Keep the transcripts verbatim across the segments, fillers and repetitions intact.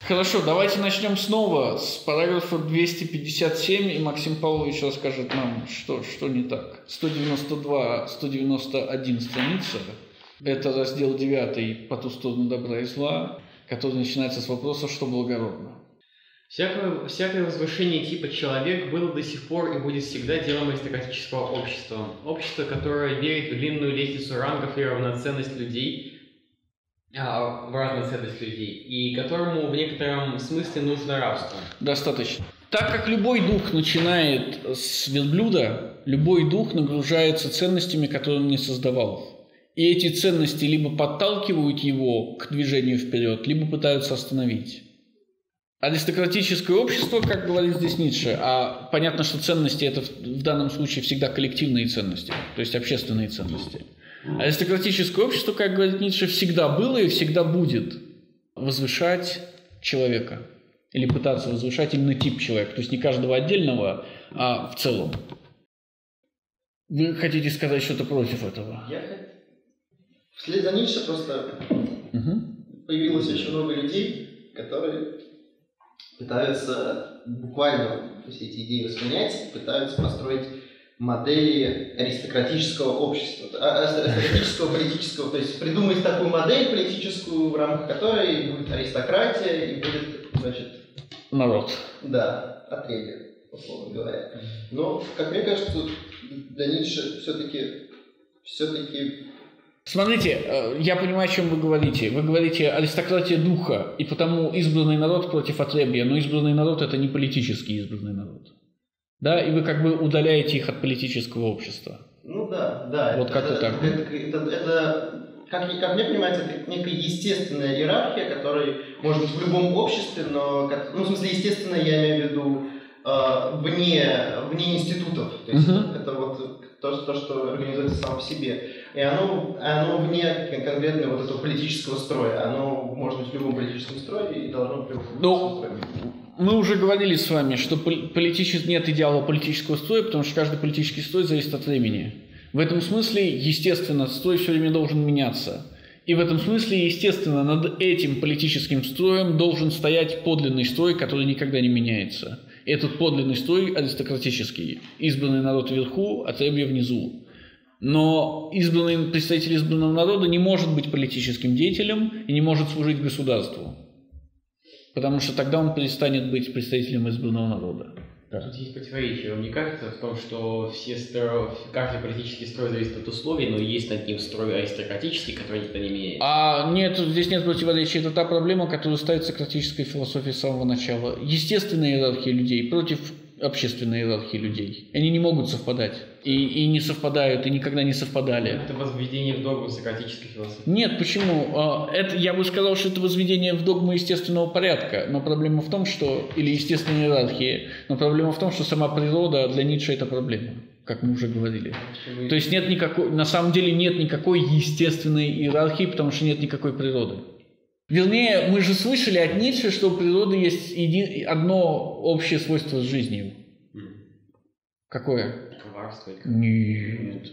Хорошо, давайте начнем снова с параграфа двести пятьдесят семь, и Максим Павлович расскажет нам, что, что не так. сто девяносто два - сто девяносто один страница. Это раздел девятый «По ту сторону добра и зла», который начинается с вопроса «Что благородно?». Всякое, всякое возвышение типа человек было до сих пор и будет всегда делом аристократического общества. Общество, которое верит в длинную лестницу рангов и равноценность людей, а, в разноценность людей, и которому в некотором смысле нужно рабство. Достаточно. Так как любой дух начинает с верблюда, любой дух нагружается ценностями, которые он не создавал. И эти ценности либо подталкивают его к движению вперед, либо пытаются остановить. Аристократическое общество, как говорит здесь Ницше, а понятно, что ценности – это в данном случае всегда коллективные ценности, то есть общественные ценности. Аристократическое общество, как говорит Ницше, всегда было и всегда будет возвышать человека. Или пытаться возвышать именно тип человека. То есть не каждого отдельного, а в целом. Вы хотите сказать что-то против этого? Я Вслед за Ницше просто угу. появилось очень много людей, которые пытаются буквально все эти идеи воспринять, пытаются построить модели аристократического общества, аристократического политического, то есть придумать такую модель политическую, в рамках которой будет аристократия и будет, значит, народ. Да, отребье, условно говоря. Но, как мне кажется, для Ницше все-таки, все-таки... Смотрите, я понимаю, о чем вы говорите. Вы говорите аристократия духа, и потому избранный народ против отребья, но избранный народ – это не политический избранный народ. Да, и вы как бы удаляете их от политического общества. Ну да, да. Вот как-то так. Это, это, это, это как, как мне понимается, это некая естественная иерархия, которая может быть в любом обществе, но, ну, в смысле, естественно, я имею в виду э, вне, вне институтов. То есть uh-huh. это вот то, то, что организуется само по себе. И оно, оно вне конкретно вот этого политического строя. Оно может быть в любом политическом строе и должно быть в любом политическом строе. Мы уже говорили с вами, что политически нет идеала политического строя, потому что каждый политический строй зависит от времени. В этом смысле, естественно, строй все время должен меняться. И в этом смысле, естественно, над этим политическим строем должен стоять подлинный строй, который никогда не меняется. Этот подлинный строй аристократический. Избранный народ вверху, отребье внизу. Но избранный представитель избранного народа не может быть политическим деятелем и не может служить государству. Потому что тогда он перестанет быть представителем избранного народа. Да. Тут есть противоречие. Вам не кажется в том, что все строй, каждый политический строй зависит от условий, но есть над ним строй аристократический, который никогда не меняется? А нет, здесь нет противоречия. Это та проблема, которую ставит сократическая философия с самого начала. Естественная иерархия людей против общественной иерархии людей. Они не могут совпадать. И, и не совпадают, и никогда не совпадали. Это возведение в догму сократической философии. Нет, почему? Это, я бы сказал, что это возведение в догму естественного порядка. Но проблема в том, что... Или естественной иерархии. Но проблема в том, что сама природа для Ницше – это проблема. Как мы уже говорили. Почему? То есть нет никакой... На самом деле нет никакой естественной иерархии, потому что нет никакой природы. Вернее, мы же слышали от Ницше, что у природы есть еди... одно общее свойство с жизнью. Mm. Какое? Коварство. Нет.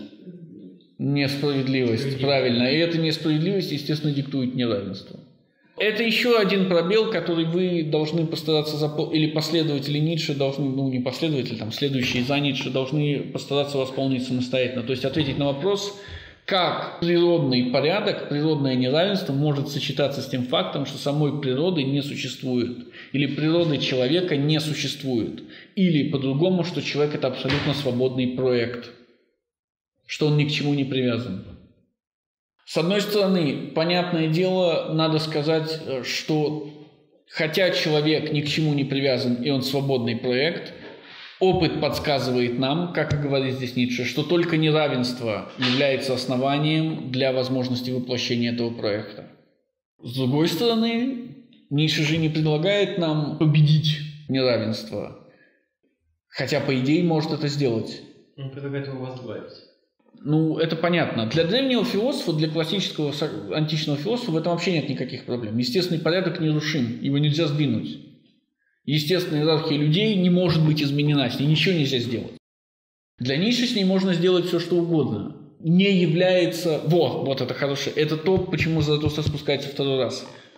Несправедливость, правильно. И эта несправедливость, естественно, диктует неравенство. Это еще один пробел, который вы должны постараться заполнить, или последователи Ницше должны, ну не последователи, там, следующие за Ницше должны постараться восполнить самостоятельно. То есть ответить на вопрос, как природный порядок, природное неравенство может сочетаться с тем фактом, что самой природы не существует, или природы человека не существует, или по-другому, что человек – это абсолютно свободный проект, что он ни к чему не привязан. С одной стороны, понятное дело, надо сказать, что хотя человек ни к чему не привязан и он свободный проект, опыт подсказывает нам, как и говорит здесь Ницше, что только неравенство является основанием для возможности воплощения этого проекта. С другой стороны, Ницше же не предлагает нам победить неравенство, хотя, по идее, может это сделать. Он предлагает его возглавить. Ну, это понятно. Для древнего философа, для классического античного философа в этом вообще нет никаких проблем. Естественный порядок нерушим, его нельзя сдвинуть. Естественная иерархия людей не может быть изменена, с ней ничего нельзя сделать. Для Ницше с ней можно сделать все, что угодно. Не является... Вот, вот это хорошее. Это то, почему Заратустра спускается второй раз.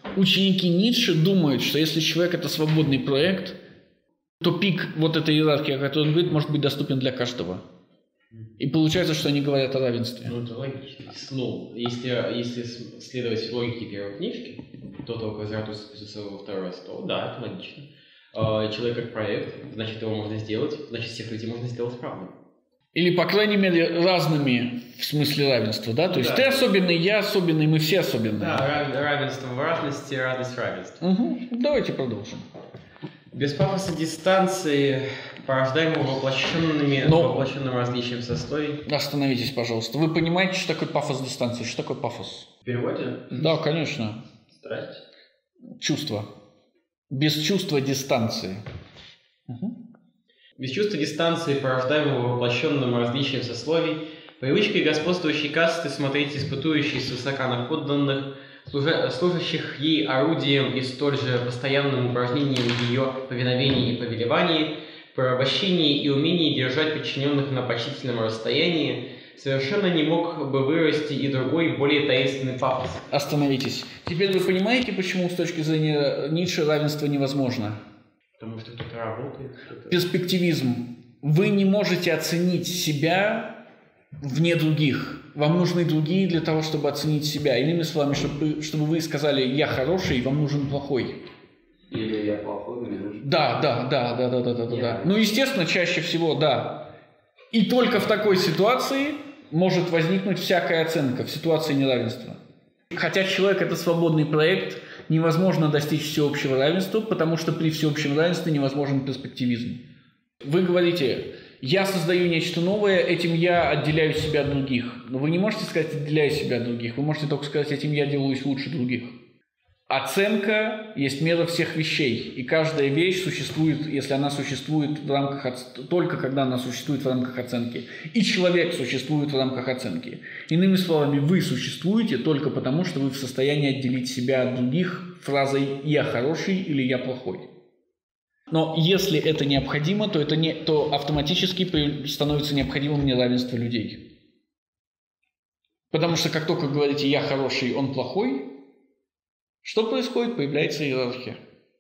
Ученики Ницше думают, что если человек – это свободный проект, то пик вот этой иерархии, о которой он говорит, может быть доступен для каждого. И получается, что они говорят о равенстве. Ну, это логично. Ну, если, если следовать логике первой книжки, кто-то Квазаратус спустился во второй раз, то да, это логично. Человек как проект, значит, его можно сделать, значит, всех людей можно сделать равным. Или, по крайней мере, разными в смысле равенства, да? То есть да. Ты особенный, я особенный, мы все особенные. Да, равенство в разности, радость в равенстве. Угу. Давайте продолжим. Без пафоса дистанции, порождаемого воплощенными, Но... воплощенным различием состояний. Остановитесь, пожалуйста. Вы понимаете, что такое пафос дистанции? Что такое пафос? В переводе? Да, конечно. Страсть. Чувство. Без чувства дистанции. Угу. Без чувства дистанции, порождаемого воплощенным различием сословий, привычкой господствующей касты смотреть испытующей свысока на подданных, служащих ей орудием и столь же постоянным упражнением в ее повиновении и повелевании, порабощении и умении держать подчиненных на почтительном расстоянии, совершенно не мог бы вырасти и другой, более таинственный пафос. Остановитесь. Теперь вы понимаете, почему с точки зрения Ницше равенство невозможно? Потому что кто-то работает. Кто-то... Перспективизм. Вы не можете оценить себя вне других. Вам нужны другие для того, чтобы оценить себя. Иными словами, чтобы, чтобы вы сказали «я хороший», вам нужен плохой. Или «я плохой», мне нужен. Да, да, да, да, да, да, да, да. Ну, естественно, чаще всего, да. И только в такой ситуации может возникнуть всякая оценка, в ситуации неравенства. Хотя человек – это свободный проект, невозможно достичь всеобщего равенства, потому что при всеобщем равенстве невозможен перспективизм. Вы говорите, я создаю нечто новое, этим я отделяю себя от других. Но вы не можете сказать, отделяю себя от других, вы можете только сказать, этим я делаюсь лучше других. Оценка есть мера всех вещей, и каждая вещь существует, если она существует в рамках, только когда она существует в рамках оценки. И человек существует в рамках оценки. Иными словами, вы существуете только потому, что вы в состоянии отделить себя от других фразой «я хороший» или «я плохой». Но если это необходимо, то, это не, то автоматически становится необходимым неравенство людей. Потому что как только говорите «я хороший, он плохой», что происходит? Появляется иерархия.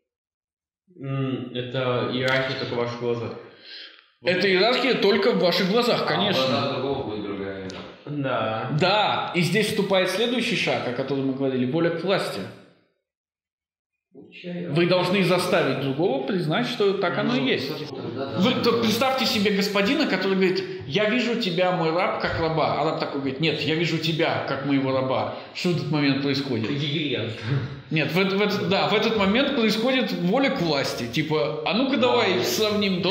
Это иерархия только в ваших глазах. Это иерархия только в ваших глазах, конечно. А другого будет другая. Да. Да, и здесь вступает следующий шаг, о котором мы говорили, воля к власти. Вы должны заставить другого признать, что так оно и есть. Вы представьте себе господина, который говорит, я вижу тебя, мой раб, как раба. А раб такой говорит, нет, я вижу тебя, как моего раба. Что в этот момент происходит? Нет, в, в, да, в этот момент происходит воля к власти. Типа, а ну-ка давай сравним.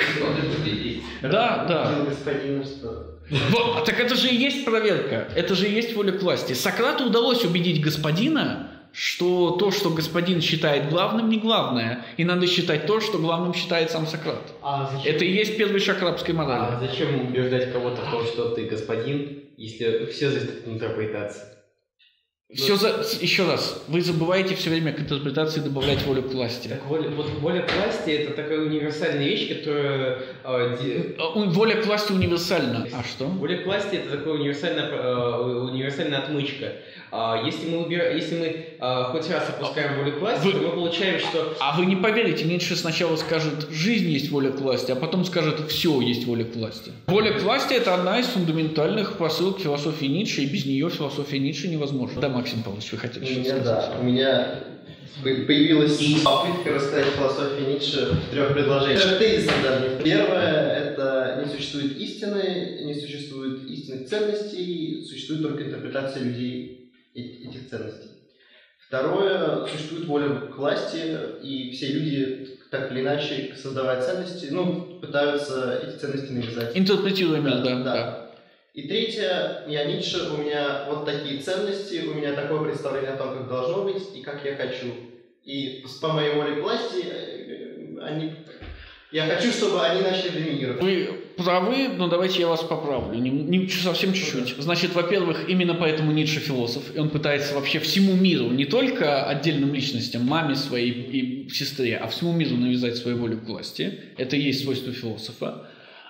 Да, да. Вот, так это же и есть проверка. Это же и есть воля к власти. Сократу удалось убедить господина, что то, что господин считает главным, не главное. И надо считать то, что главным считает сам Сократ. А это и есть первый шаг рабской морали. А зачем убеждать кого-то в том, что ты господин, если все зависит от интерпретации? Все за... Еще раз, вы забываете все время к интерпретации добавлять волю к власти. Так воля, вот воля к власти – это такая универсальная вещь, которая… Э, де... Воля к власти универсальна. А что? Воля к власти – это такая универсальная, э, универсальная отмычка. А если мы, убер... если мы э, хоть раз опускаем волю к власти, вы... то мы получаем, что… А вы не поверите, Ницше сначала скажет, жизнь есть воля к власти, а потом скажет, все есть воля к власти. Воля к власти – это одна из фундаментальных посылок философии Ницше, и без нее философия Ницше невозможна. Да, Максим Павлович, вы хотели что-то сказать? Да, у меня появилась попытка рассказать философию Ницше в трех предложениях. Тезисы даже. Первое – это не существует истины, не существует истинных ценностей, существует только интерпретация людей этих ценностей. Второе, существует воля к власти, и все люди, так или иначе, создавая ценности, ну, пытаются эти ценности навязать. Интерпретируем, да, да. да. И третье, я Ницше, у меня вот такие ценности, у меня такое представление о том, как должно быть и как я хочу. И по моей воле к власти, они... я хочу, чтобы они начали доминировать. Вы правы, но давайте я вас поправлю. Не, не, совсем чуть-чуть. Значит, во-первых, именно поэтому Ницше философ, и он пытается вообще всему миру, не только отдельным личностям, маме своей и сестре, а всему миру навязать свою волю к власти. Это и есть свойство философа.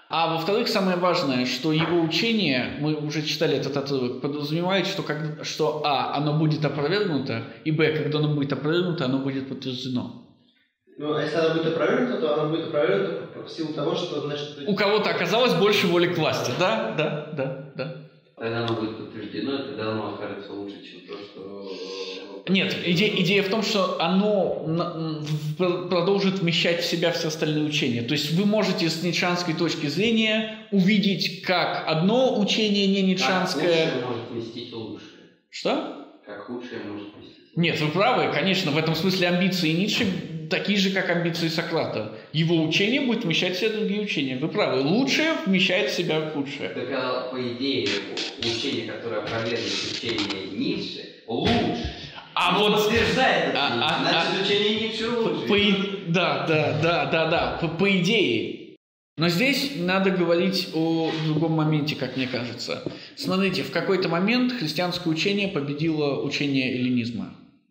А во-вторых, самое важное, что его учение, мы уже читали этот отрывок, подразумевает, что, как, что а, оно будет опровергнуто, и б, когда оно будет опровергнуто, оно будет подтверждено. Ну, а если оно будет опровергнуто, то оно будет опровергнуто в силу того, что, значит... У кого-то оказалось больше воли к власти. Да, да, да, да. Тогда оно будет подтверждено, и тогда оно окажется лучше, чем то, что... Нет, идея, идея в том, что оно продолжит вмещать в себя все остальные учения. То есть вы можете с ницшанской точки зрения увидеть, как одно учение не ницшанское... Как худшее может вместить лучшее. Что? Как худшее может вместить лучшее. Нет, вы правы, конечно, в этом смысле амбиции Ницше такие же, как амбиции Сократа. Его учение будет вмещать в себя другие учения. Вы правы, лучшее вмещает в себя худшее. Так, а, по идее, учение, которое опровергнет учение Ницше, лучше. А оно вот подтверждает это, а, а, значит, а, учение Ницше лучше. По, по, да, да, да, да, да, по, по идее. Но здесь надо говорить о другом моменте, как мне кажется. Смотрите, в какой-то момент христианское учение победило учение эллинизма.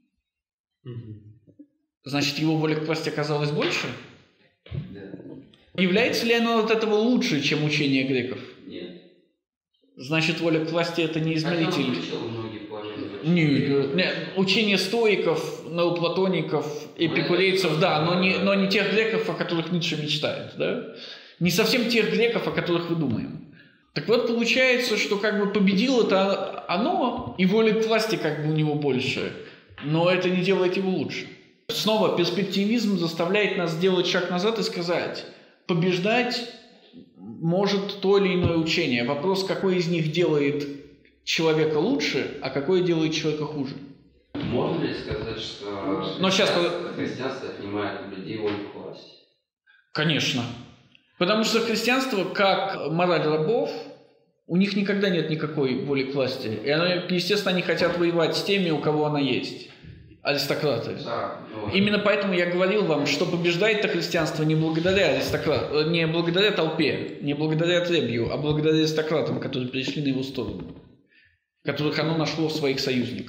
Значит, его воля к власти оказалась больше? Да. Является ли оно от этого лучше, чем учение греков? Нет. Значит, воля к власти это не измеритель. Хотя он включил многие положения. Нет, нет, учение стоиков, неоплатоников, эпикурейцев, да, но не, но не тех греков, о которых Ницше мечтает, да? Не совсем тех греков, о которых вы думаем. Так вот, получается, что как бы победило-то оно, и воля к власти как бы у него больше, но это не делает его лучше. Снова перспективизм заставляет нас сделать шаг назад и сказать, побеждать может то или иное учение. Вопрос, какой из них делает человека лучше, а какое делает человека хуже. Можно ли сказать, что Но сейчас... христианство отнимает у людей волю к власти? Конечно. Потому что христианство, как мораль рабов, у них никогда нет никакой воли к власти. И, оно, естественно, они хотят воевать с теми, у кого она есть. Аристократы. Да, но... Именно поэтому я говорил вам, что побеждает-то христианство не благодаря аристократам, не благодаря толпе, не благодаря требью, а благодаря аристократам, которые пришли на его сторону, которых оно нашло своих союзников.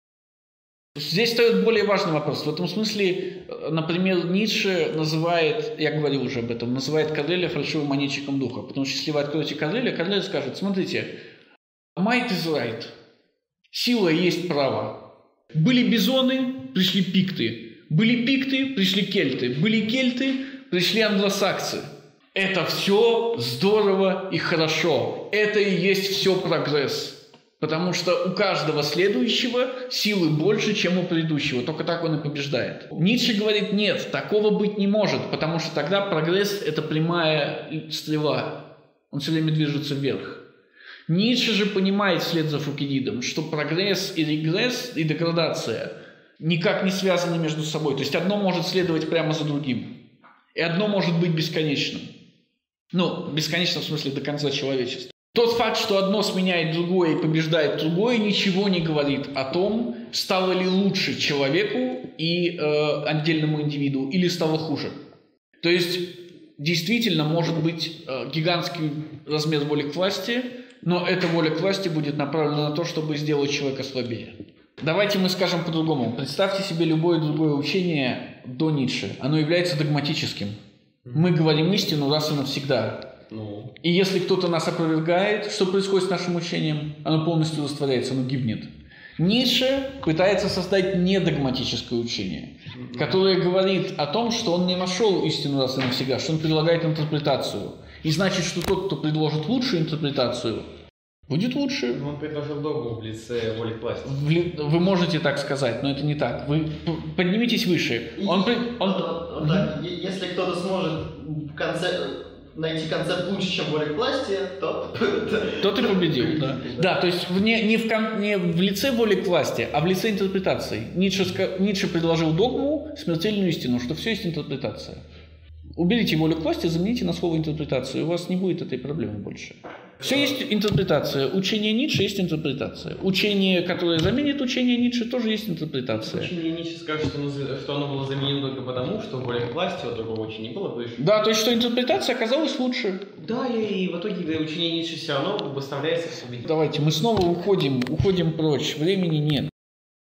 Здесь стоит более важный вопрос. В этом смысле, например, Ницше называет, я говорил уже об этом, называет Корнеля фальшивым монетчиком духа. Потому что если вы откроете Корнеля, Корнель скажет, смотрите, might is right, сила есть право. Были бизоны, пришли пикты. Были пикты, пришли кельты. Были кельты, пришли англосаксы. Это все здорово и хорошо. Это и есть все прогресс. Потому что у каждого следующего силы больше, чем у предыдущего. Только так он и побеждает. Ницше говорит, нет, такого быть не может. Потому что тогда прогресс – это прямая стрела. Он все время движется вверх. Ницше же понимает вслед за Фукидидом, что прогресс и регресс, и деградация никак не связаны между собой. То есть одно может следовать прямо за другим. И одно может быть бесконечным. Ну, бесконечно в смысле до конца человечества. Тот факт, что одно сменяет другое и побеждает другое, ничего не говорит о том, стало ли лучше человеку и э, отдельному индивиду, или стало хуже. То есть действительно может быть э, гигантский размер воли к власти, но эта воля к власти будет направлена на то, чтобы сделать человека слабее. Давайте мы скажем по-другому. Представьте себе любое другое учение до Ницше. Оно является догматическим. Мы говорим истину раз и навсегда. Ну. И если кто-то нас опровергает, что происходит с нашим учением? Оно полностью растворяется, оно гибнет. Ницше пытается создать недогматическое учение, которое говорит о том, что он не нашел истину раз и навсегда, что он предлагает интерпретацию. И значит, что тот, кто предложит лучшую интерпретацию, будет лучше. Он предложил догму в лице воли к власти. Вы можете так сказать, но это не так. Вы поднимитесь выше. Он, он... Вот, да, если кто-то сможет в конце... найти концепт лучше, чем воля к власти, то... То ты победил, да. Да, то есть не, не, в, не в лице воли к власти, а в лице интерпретации. Ницше, Ницше предложил догму, смертельную истину, что все есть интерпретация. Уберите волю к власти, замените на слово интерпретацию, у вас не будет этой проблемы больше. Все есть интерпретация. Учение Ницше есть интерпретация. Учение, которое заменит учение Ницше, тоже есть интерпретация. Учение Ницше скажет, что оно, что оно было заменено только потому, что воля к власти у другого учения было выше. Да, то есть, что интерпретация оказалась лучше. Да, и в итоге учение Ницше все равно выставляется в победителем. Давайте, мы снова уходим, уходим прочь. Времени нет.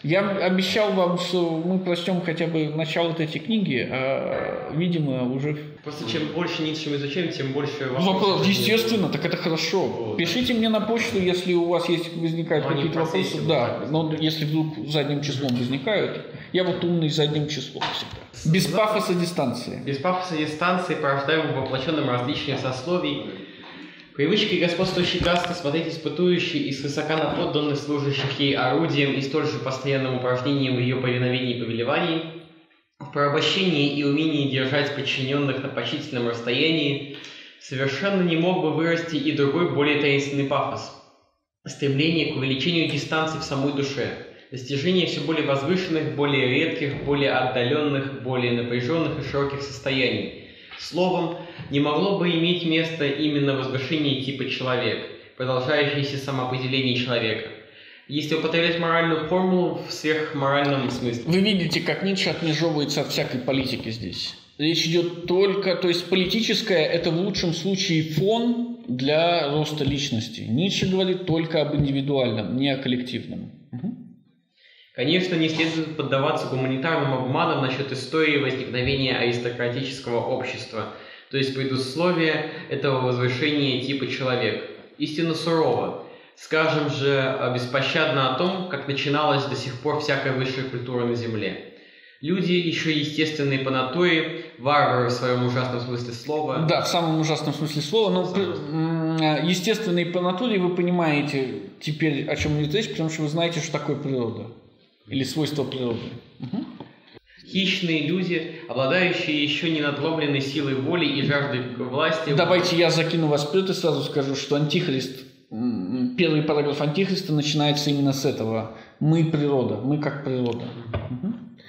Я обещал вам, что мы прочтем хотя бы начало этой книги, а, видимо, уже... Просто чем больше Ницше мы изучаем, тем больше вопросов. Вопрос, естественно, так это хорошо. Вот. Пишите мне на почту, если у вас есть возникают но какие-то вопросы. Да, но если вдруг задним числом возникают. Я вот умный задним числом всегда. Без пафоса дистанции. Без пафоса дистанции, порождаемым воплощенным различных сословий. Привычки господствующей касты смотреть испытующей и свысока на подданных, служащих ей орудием и столь же постоянным упражнением в ее повиновении и повелевании, в порабощении и умении держать подчиненных на почтительном расстоянии, совершенно не мог бы вырасти и другой более таинственный пафос – стремление к увеличению дистанции в самой душе, достижение все более возвышенных, более редких, более отдаленных, более напряженных и широких состояний. Словом, не могло бы иметь место именно возвышение типа человек, продолжающееся самоопределение человека, если употреблять моральную формулу в сверхморальном смысле. Вы видите, как Ницше отмежевывается от всякой политики здесь. Речь идет только, то есть политическое – это в лучшем случае фон для роста личности. Ницше говорит только об индивидуальном, не о коллективном. Угу. Конечно, не следует поддаваться гуманитарным обманам насчет истории возникновения аристократического общества, то есть предусловия этого возвышения типа человек. Истинно сурово. Скажем же беспощадно о том, как начиналась до сих пор всякая высшая культура на Земле. Люди еще естественные по натуре, варвары в своем ужасном смысле слова. Да, в самом ужасном смысле слова, но естественные по натуре вы понимаете теперь, о чем идет речь, потому что вы знаете, что такое природа. Или свойства природы. Угу. Хищные люди, обладающие еще не надломленной силой воли и жаждой власти. Давайте я закину вас вперед и сразу скажу, что Антихрист, первый параграф Антихриста начинается именно с этого. Мы природа, мы как природа. Угу.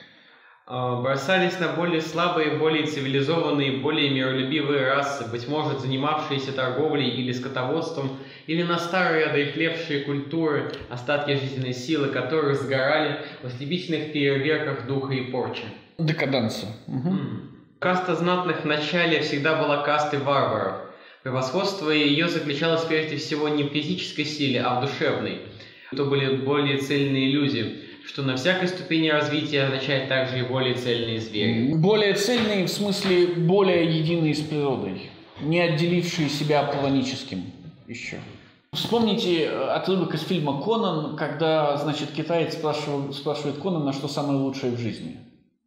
Бросались на более слабые, более цивилизованные, более миролюбивые расы, быть может, занимавшиеся торговлей или скотоводством, или на старые одрехлевшие культуры, остатки жизненной силы которых сгорали в ослепительных фейерверках духа и порчи. Декаданса. Угу. Каста знатных в начале всегда была кастой варваров. Превосходство ее заключалось прежде всего не в физической силе, а в душевной. То были более цельные люди, что на всякой ступени развития означает также и более цельные звери. Более цельные в смысле более единые с природой, не отделившие себя аполлоническим еще. Вспомните отрывок из фильма «Конан», когда, значит, китаец спрашивает, спрашивает Конана, что самое лучшее в жизни.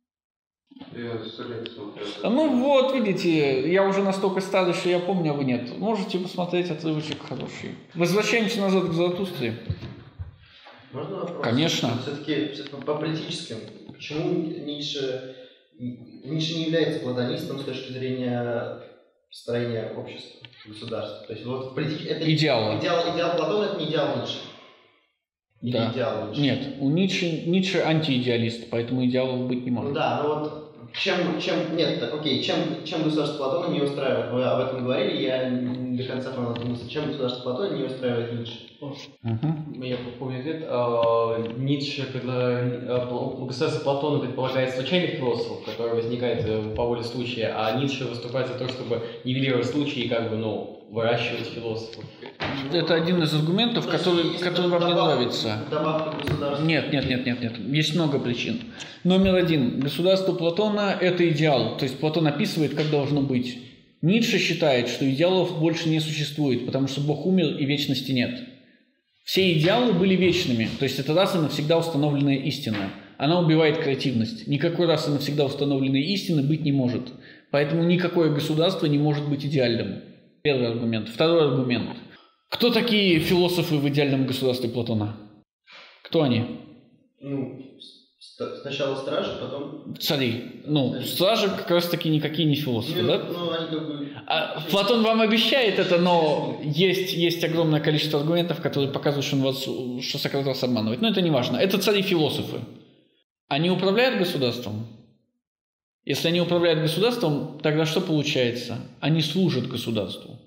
Я сто лет смотрел. Ну вот, видите, я уже настолько старый, что я помню, а вы нет. Можете посмотреть отрывочек хороший. Возвращаемся назад к Заратустре. Можно вопрос? Конечно. Все-таки по политическим. Почему Ницше, Ницше не является платонистом с точки зрения строения общества, государства? То есть вот политич... это идеал. Идеал, идеал Платона – это не идеал Ницше. Или да. идеал Ницше? Нет, у Ницше, Ницше антиидеалист, поэтому идеалов быть не может. Ну да, ну вот чем, чем, нет, окей, чем, чем государство Платона не устраивает? Вы об этом говорили, я не до конца понял эту мысль. Чем государство Платона не устраивает Ницше? Угу. Я помню ответ. А, Ницше, когда государство Платона предполагает случайных философов, которые возникают по воле случая, а Ницше выступает за то, чтобы нивелировать случаи и как бы, ну, выращивать философов. Это один из аргументов, ну, который, который вам не нравится. Добавка государства. Нет, нет, нет, нет, нет. Есть много причин. Номер один. Государство Платона – это идеал. То есть Платон описывает, как должно быть. Ницше считает, что идеалов больше не существует, потому что Бог умер и вечности нет. Все идеалы были вечными. То есть это раз и навсегда установленная истина. Она убивает креативность. Никакой раз и навсегда установленной истины быть не может. Поэтому никакое государство не может быть идеальным. Первый аргумент. Второй аргумент. Кто такие философы в идеальном государстве Платона? Кто они? Ну, сначала стражи, потом... Цари. Ну, цари. Стражи как раз таки никакие не философы, ну, да? Ну, они как бы... А, Платон вам обещает это, но есть, есть огромное количество аргументов, которые показывают, что, он вас, что Сократ вас обманывает. Но это не важно. Это цари-философы. Они управляют государством? Если они управляют государством, тогда что получается? Они служат государству.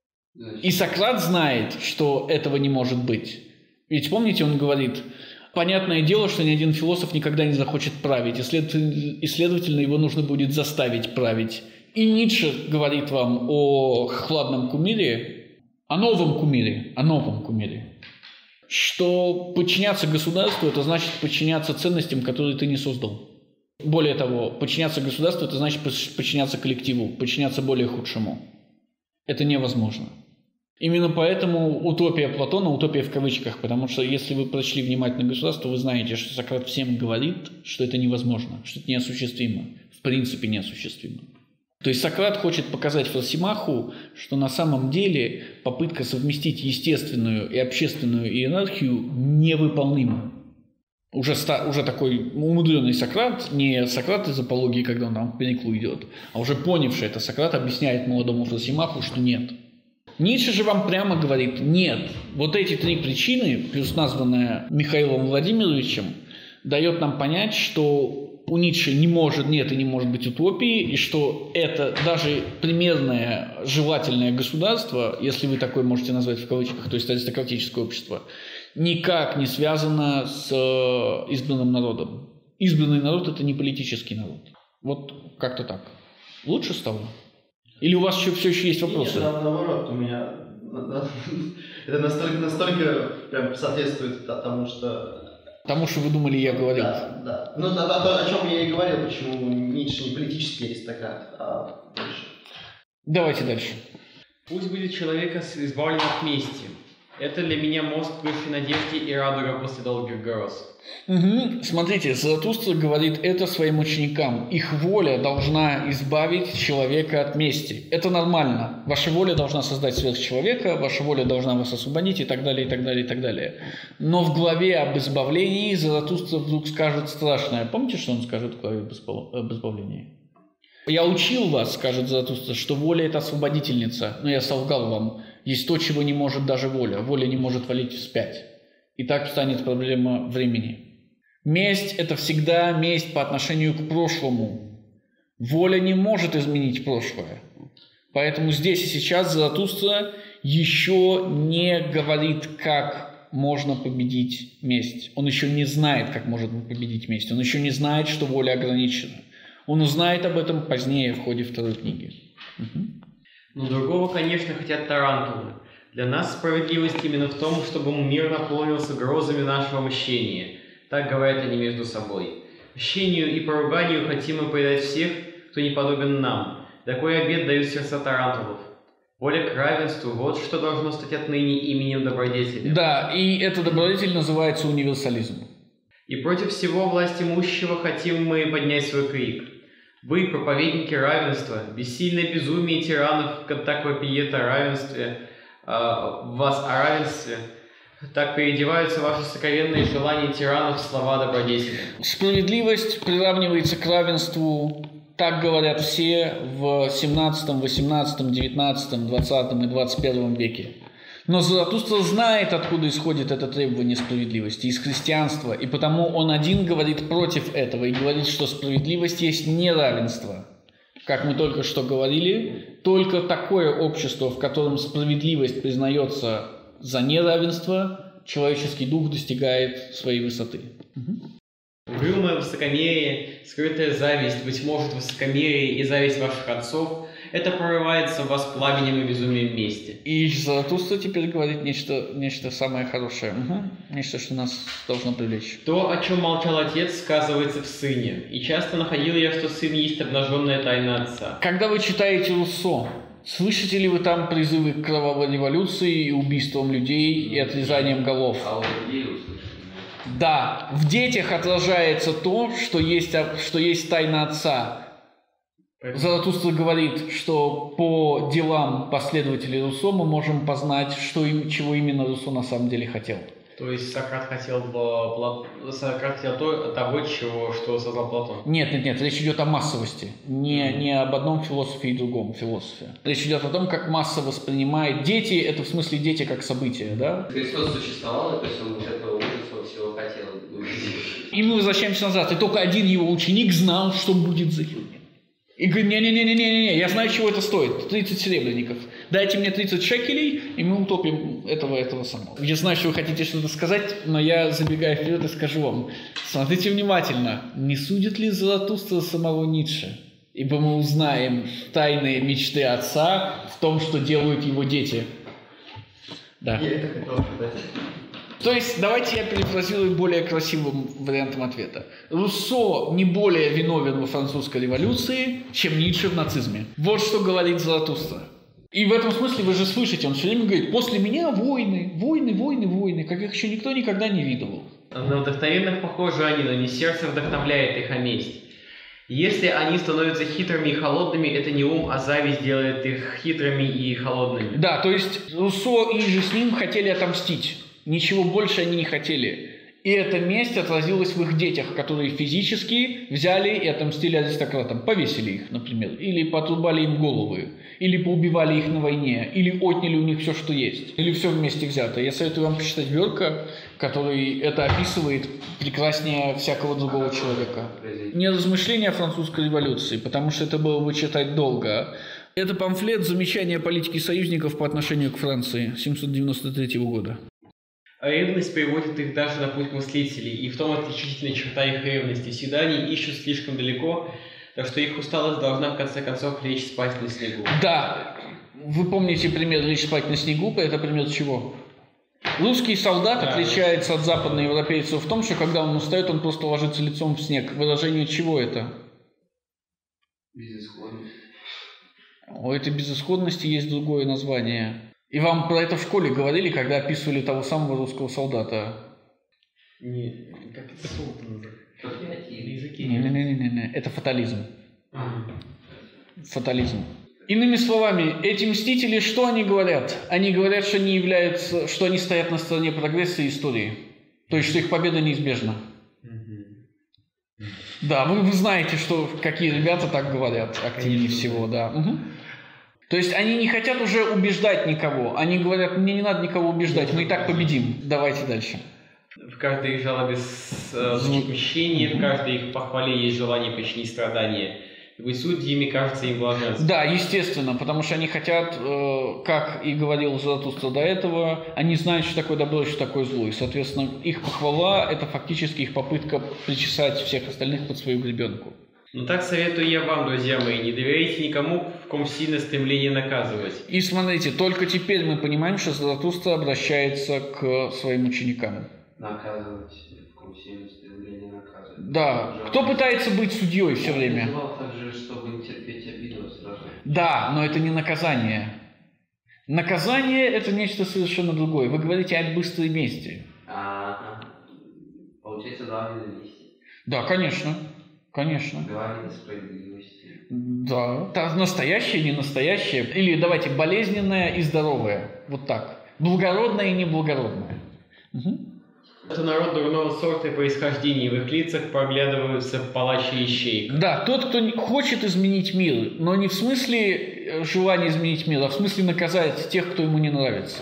И Сократ знает, что этого не может быть. Ведь помните, он говорит, понятное дело, что ни один философ никогда не захочет править, и следовательно, его нужно будет заставить править. И Ницше говорит вам о хладном кумире, о новом кумире, о новом кумире. что подчиняться государству – это значит подчиняться ценностям, которые ты не создал. Более того, подчиняться государству – это значит подчиняться коллективу, подчиняться более худшему. Это невозможно. Именно поэтому утопия Платона, утопия в кавычках, потому что если вы прочли внимательно государство, вы знаете, что Сократ всем говорит, что это невозможно, что это неосуществимо, в принципе неосуществимо. То есть Сократ хочет показать Фросимаху, что на самом деле попытка совместить естественную и общественную иерархию невыполнима. Уже, ста, уже такой умудренный Сократ, не Сократ из апологии, когда он там в Пениклу идет, а уже понявший это Сократ объясняет молодому Фросимаху, что нет. Ницше же вам прямо говорит, нет, вот эти три причины, плюс названная Михаилом Владимировичем, дает нам понять, что у Ницше не может, нет и не может быть утопии, и что это даже примерное желательное государство, если вы такое можете назвать в кавычках, то есть аристократическое общество, никак не связано с избранным народом. Избранный народ – это не политический народ. Вот как-то так. Лучше стало? Или у вас еще, все еще есть вопросы? Нет, наоборот, у меня это настолько, настолько прям соответствует тому, что... Тому, что вы думали, я говорил. Да, да. Ну, о, о, о чем я и говорил, почему Ницше не политический аристократ, а больше. Давайте дальше. Пусть будет человека избавлен от мести. Это для меня мозг, бывший надежде и радуга после долгих гроз. Угу. Смотрите, Заратустра говорит это своим ученикам. Их воля должна избавить человека от мести. Это нормально. Ваша воля должна создать сверхчеловека, ваша воля должна вас освободить и так далее, и так далее, и так далее. Но в главе об избавлении Заратустра вдруг скажет страшное. Помните, что он скажет в главе об избавлении? «Я учил вас, — скажет Заратустра, — что воля – это освободительница, но я солгал вам. Есть то, чего не может даже воля. Воля не может валить вспять. И так станет проблема времени. Месть – это всегда месть по отношению к прошлому. Воля не может изменить прошлое. Поэтому здесь и сейчас Заратустра еще не говорит, как можно победить месть. Он еще не знает, как можно победить месть. Он еще не знает, что воля ограничена. Он узнает об этом позднее в ходе второй книги. Угу. Но другого, конечно, хотят тарантулы. Для нас справедливость именно в том, чтобы мир наполнился грозами нашего мщения. Так говорят они между собой. Мщению и поруганию хотим мы предать всех, кто не подобен нам. Такой обет дают сердца тарантулов. Воля к равенству – вот что должно стать отныне именем добродетели. Да, и эта добродетель называется универсализм. И против всего власть имущего хотим мы поднять свой крик. Вы, проповедники равенства, бессильное безумие тиранов, так вопиет о равенстве, э, вас о равенстве, так переодеваются ваши сокровенные желания тиранов в слова добродетели. Справедливость приравнивается к равенству, так говорят все в семнадцатом, восемнадцатом, девятнадцатом, двадцатом и двадцать первом веке. Но Заратустра знает, откуда исходит это требование справедливости, из христианства, и потому он один говорит против этого и говорит, что справедливость есть неравенство. Как мы только что говорили, только такое общество, в котором справедливость признается за неравенство, человеческий дух достигает своей высоты. Угрюмое высокомерие, скрытая зависть, быть может, высокомерие и зависть ваших отцов – это прорывается в вас пламенем и безумием мести. И Заратустра теперь говорит нечто, нечто самое хорошее, угу. Нечто, что нас должно привлечь. То, о чем молчал отец, сказывается в сыне, и часто находил я, что сын есть обнаженная тайна отца. Когда вы читаете Руссо, слышите ли вы там призывы к кровавой революции и убийствам людей и отрезанием голов? А вот людей услышали. Да, в детях отражается то, что есть, что есть тайна отца. Заратустра говорит, что по делам последователей Руссо мы можем познать, что им, чего именно Руссо на самом деле хотел. То есть Сократ хотел, Сократ хотел того, чего, что создал Платон? Нет, нет, нет, речь идет о массовости, не, не об одном философе и другом философе. Речь идет о том, как масса воспринимает дети, это в смысле дети как событие, да? Христос существовал, то есть он вот этого ужаса всего хотел. И мы возвращаемся назад, и только один его ученик знал, что будет за людьми. И говорит, не-не-не-не-не, я знаю, чего это стоит. тридцать серебряников. Дайте мне тридцать шекелей, и мы утопим этого, этого самого. Я знаю, что вы хотите что-то сказать, но я, забегая вперед, и скажу вам. Смотрите внимательно. Не судит ли Заратустра самого Ницше? Ибо мы узнаем тайные мечты отца в том, что делают его дети. Да. Я это хотел сказать. То есть, давайте я перефразирую более красивым вариантом ответа. Руссо не более виновен во французской революции, чем Ницше в нацизме. Вот что говорит Заратустра. И в этом смысле вы же слышите, он все время говорит, после меня войны, войны, войны, войны, каких еще никто никогда не видывал. На вдохновенных похожи они, но не сердце вдохновляет их, а месть. Если они становятся хитрыми и холодными, это не ум, а зависть делает их хитрыми и холодными. Да, то есть Руссо и же с ним хотели отомстить. Ничего больше они не хотели. И эта месть отразилась в их детях, которые физически взяли и отомстили аристократам. Повесили их, например. Или потрубали им головы. Или поубивали их на войне. Или отняли у них все, что есть. Или все вместе взято. Я советую вам почитать Бёрка, который это описывает прекраснее всякого другого человека. Не размышления о французской революции, потому что это было бы читать долго. Это памфлет «Замечания о политике союзников по отношению к Франции» семьсот девяносто третьего года. А ревность приводит их даже на путь мыслителей, и в том отличительная черта их ревности. Всегда они ищут слишком далеко, так что их усталость должна в конце концов лечь спать на снегу. Да, вы помните пример «лечь спать на снегу», это пример чего? Русский солдат да. отличается от западноевропейцев в том, что когда он устает, он просто ложится лицом в снег. Выражение чего это? Безысходность. У этой безысходности есть другое название. И вам про это в школе говорили, когда описывали того самого русского солдата? Не, как это слово называется? Не-не-не, это фатализм. Фатализм. Иными словами, эти мстители, что они говорят? Они говорят, что они являются, что они стоят на стороне прогресса и истории. То есть, что их победа неизбежна. Да, вы, вы знаете, что какие ребята так говорят активнее всего, да. Угу. То есть они не хотят уже убеждать никого. Они говорят, мне не надо никого убеждать, мы и так победим. Давайте дальше. В каждой их жалобе звучит мщение, в каждой их похвале есть желание причинить страдания. И быть судьями кажется им блаженством. Да, естественно, потому что они хотят, как и говорил Заратустра до этого, они знают, что такое добро и что такое зло. И, соответственно, их похвала – это фактически их попытка причесать всех остальных под свою гребенку. Ну так советую я вам, друзья мои, не доверяйте никому, в ком сильно стремление наказывать. И смотрите, только теперь мы понимаем, что Заратустра обращается к своим ученикам. Наказывать, в ком сильно стремление наказывать. Да, Пожалуйста. Кто пытается быть судьей все время? Также, чтобы не терпеть обиду сразу. Да, но это не наказание. Наказание – это нечто совершенно другое. Вы говорите о быстрой мести. А, получается, главное мести. Да, конечно. Конечно. Главное справедливости. Да, настоящее, не настоящее. Или давайте, болезненное и здоровое. Вот так. Благородное и неблагородное. Угу. Это народ дурного сорта и происхождения. В их лицах проглядываются палачи и ищейка. Да, тот, кто хочет изменить мир, но не в смысле желания изменить мир, а в смысле наказать тех, кто ему не нравится.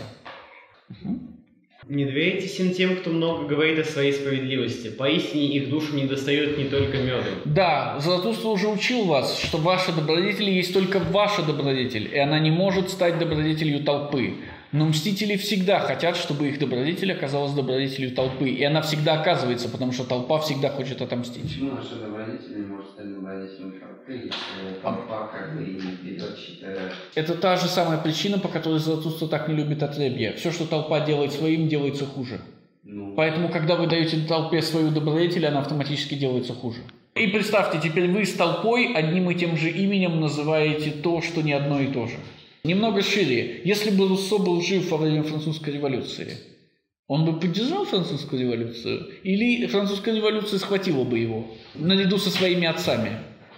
Угу. Не доверяйтесь им тем, кто много говорит о своей справедливости. Поистине их душу не достает не только медом. Да, Заратустра уже учил вас, что ваша добродетель есть только ваша добродетель, и она не может стать добродетелью толпы. Но мстители всегда хотят, чтобы их добродетель оказалась добродетелью толпы. И она всегда оказывается, потому что толпа всегда хочет отомстить. Почему наша добродетель не может стать добродетелью толпы, если толпа как бы и не ведет чьи-то... Это та же самая причина, по которой Заратустра так не любит отребья. Все, что толпа делает своим, делается хуже. Ну... Поэтому, когда вы даете толпе свою добродетель, она автоматически делается хуже. И представьте, теперь вы с толпой одним и тем же именем называете то, что не одно и то же. Немного шире. Если бы Руссо был жив во время французской революции, он бы поддержал французскую революцию? Или французская революция схватила бы его наряду со своими отцами?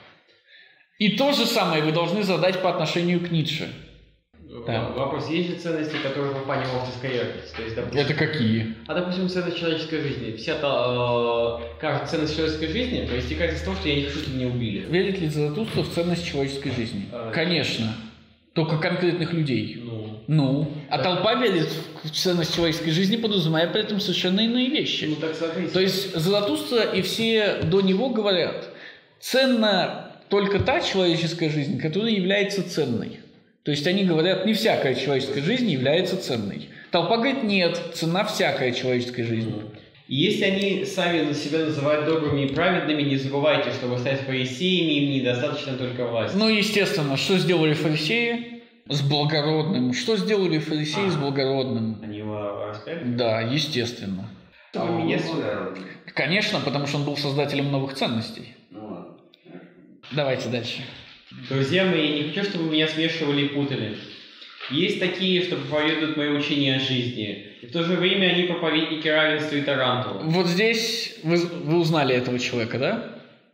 И то же самое вы должны задать по отношению к Ницше. Да. Вопрос, есть же ценности, которые в плане общеской яркости? То есть, допустим, это какие? А, допустим, ценность человеческой жизни. Вся та, э, каждая ценность человеческой жизни проистекает из того, что я не хочу, чтобы меня убили. Верит ли Заратустра в ценность человеческой жизни? А, Конечно. Только конкретных людей. Ну. Ну. А толпа верит в ценность человеческой жизни, подразумевая при этом совершенно иные вещи. Ну, так смотрите. То есть Заратустра и все до него говорят, ценна только та человеческая жизнь, которая является ценной. То есть они говорят, не всякая человеческая жизнь является ценной. Толпа говорит, нет, цена всякая человеческая жизнь. Если они сами себя называют добрыми и праведными, не забывайте, чтобы стать фарисеями, им недостаточно только власти. Ну, естественно, что сделали фарисеи с благородным? Что сделали фарисеи а, с благородным? Они респект? Да, естественно. Чтобы меня... Конечно, потому что он был создателем новых ценностей. Ну ладно. Давайте дальше. Друзья мои, я не хочу, чтобы меня смешивали и путали. Есть такие, что проповедуют мои учения о жизни, и в то же время они проповедники равенства и тарантула. Вот здесь вы, вы узнали этого человека, да?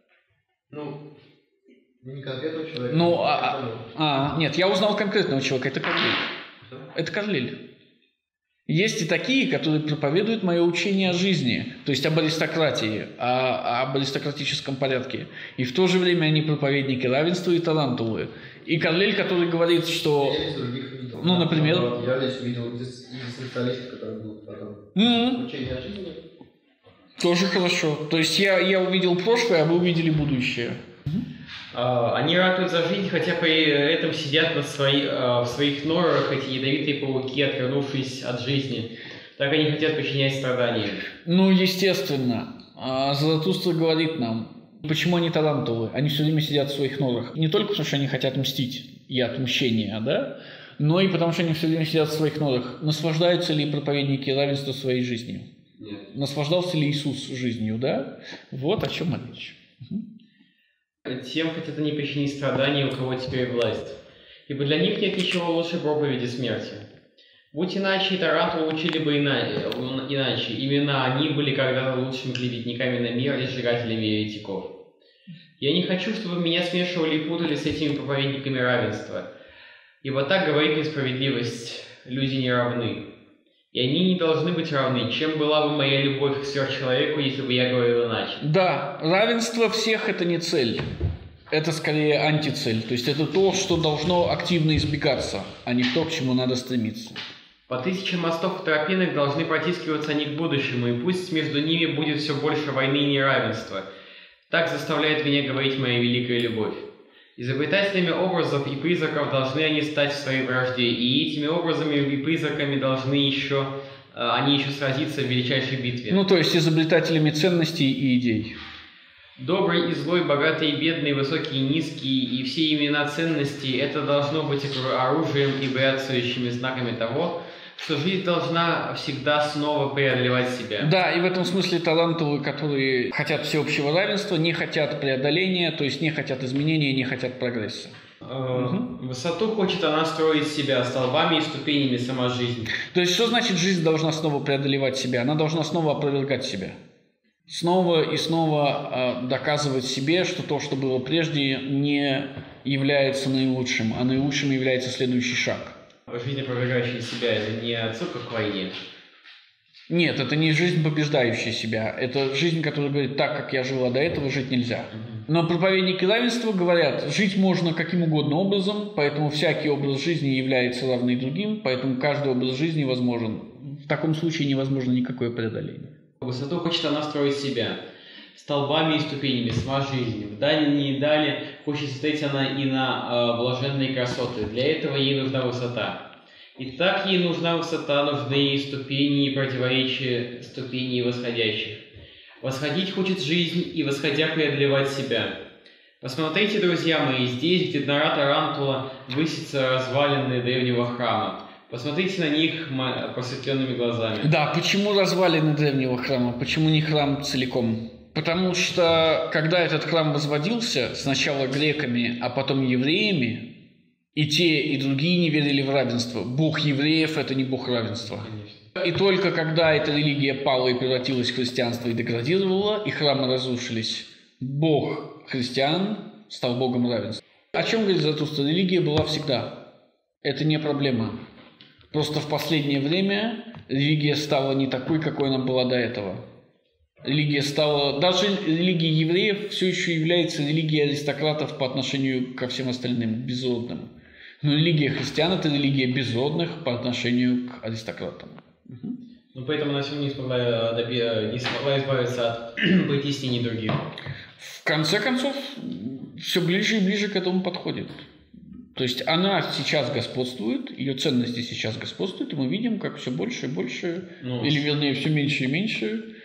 Ну, не конкретного человека. Ну, а, а, нет, я узнал конкретного человека, это Карлиль. Это Карлиль. Есть и такие, которые проповедуют мое учение о жизни, то есть об аристократии, о, об аристократическом порядке. И в то же время они проповедники равенства и тарантулы. И Карлиль, который говорит, что... Я из других видел. Ну, например? Я здесь видел экзистенциалист, который был потом. Mm-hmm. Учение о жизни. Тоже хорошо. То есть я, я увидел прошлое, а вы увидели будущее. Uh, они ратуют за жизнь, хотя при этом сидят на свои, uh, в своих норах, эти ядовитые пауки, отвернувшись от жизни. Так они хотят причинять страдания. Ну, естественно. Заратустра говорит нам, почему они тарантулы. Они все время сидят в своих норах. Не только потому, что они хотят мстить и отмщения, да? Но и потому, что они все время сидят в своих норах. Наслаждаются ли проповедники равенства своей жизнью? Нет. Наслаждался ли Иисус жизнью, да? Вот о чем речь. Тем хотят они причинить страдания, у кого теперь власть. Ибо для них нет ничего лучше проповеди смерти. Будь иначе, и тарантулы учили бы иначе. Именно они были когда-то лучшими клеветниками на мир и сжигателями еретиков. Я не хочу, чтобы меня смешивали и путали с этими проповедниками равенства. Ибо так говорит несправедливость. Люди не равны. И они не должны быть равны. Чем была бы моя любовь к сверхчеловеку, если бы я говорил иначе? Да, равенство всех – это не цель. Это скорее антицель. То есть это то, что должно активно избегаться, а не то, к чему надо стремиться. По тысячам мостов и тропинок должны протискиваться они к будущему, и пусть между ними будет все больше войны и неравенства. Так заставляет меня говорить моя великая любовь. Изобретателями образов и призраков должны они стать в своей вражде, и этими образами и призраками должны еще, они еще сразиться в величайшей битве. Ну, то есть изобретателями ценностей и идей. Добрый и злой, богатый и бедный, высокий и низкий, и все имена ценностей – это должно быть оружием и бряцающими знаками того, что жизнь должна всегда снова преодолевать себя. Да, и в этом смысле талантливые, которые хотят всеобщего равенства, не хотят преодоления, то есть не хотят изменения, не хотят прогресса. Угу. Высоту хочет она строить себя столбами и ступенями сама жизнь. То есть что значит жизнь должна снова преодолевать себя? Она должна снова опровергать себя. Снова и снова э, доказывать себе, что то, что было прежде, не является наилучшим, а наилучшим является следующий шаг. Жизнь, опровергающая себя, это не отсылка к войне? Нет, это не жизнь, побеждающая себя. Это жизнь, которая говорит, так, как я жила до этого, жить нельзя. Но проповедники равенства говорят, жить можно каким угодно образом, поэтому всякий образ жизни является равный другим, поэтому каждый образ жизни возможен. В таком случае невозможно никакое преодоление. Высоту хочет она строить себя столбами и ступенями, сама жизни. В дальней дали хочет стоять она и на э, блаженные красоты. Для этого ей нужна высота. И так ей нужна высота, нужны ей ступени и противоречия ступеней восходящих. Восходить хочет жизнь и, восходя, преодолевать себя. Посмотрите, друзья мои, здесь, где нора тарантула, высятся развалины древнего храма. Посмотрите на них просветленными глазами. Да, почему развалины древнего храма? Почему не храм целиком? Потому что, когда этот храм возводился, сначала греками, а потом евреями, и те, и другие не верили в равенство. Бог евреев – это не бог равенства. Конечно. И только когда эта религия пала и превратилась в христианство и деградировала, и храмы разрушились, бог христиан стал богом равенства. О чем говорит Заратустра? Религия была всегда. Это не проблема. Просто в последнее время религия стала не такой, какой она была до этого. Религия стала... Даже религия евреев все еще является религией аристократов по отношению ко всем остальным, безродным. Но религия христиан – это религия безродных по отношению к аристократам. Угу. Ну, поэтому она все равно не смогла, доби... не смогла избавиться от притеснений других. В конце концов, все ближе и ближе к этому подходит. То есть она сейчас господствует, ее ценности сейчас господствуют, и мы видим, как все больше и больше, ну, или вернее, все меньше и меньше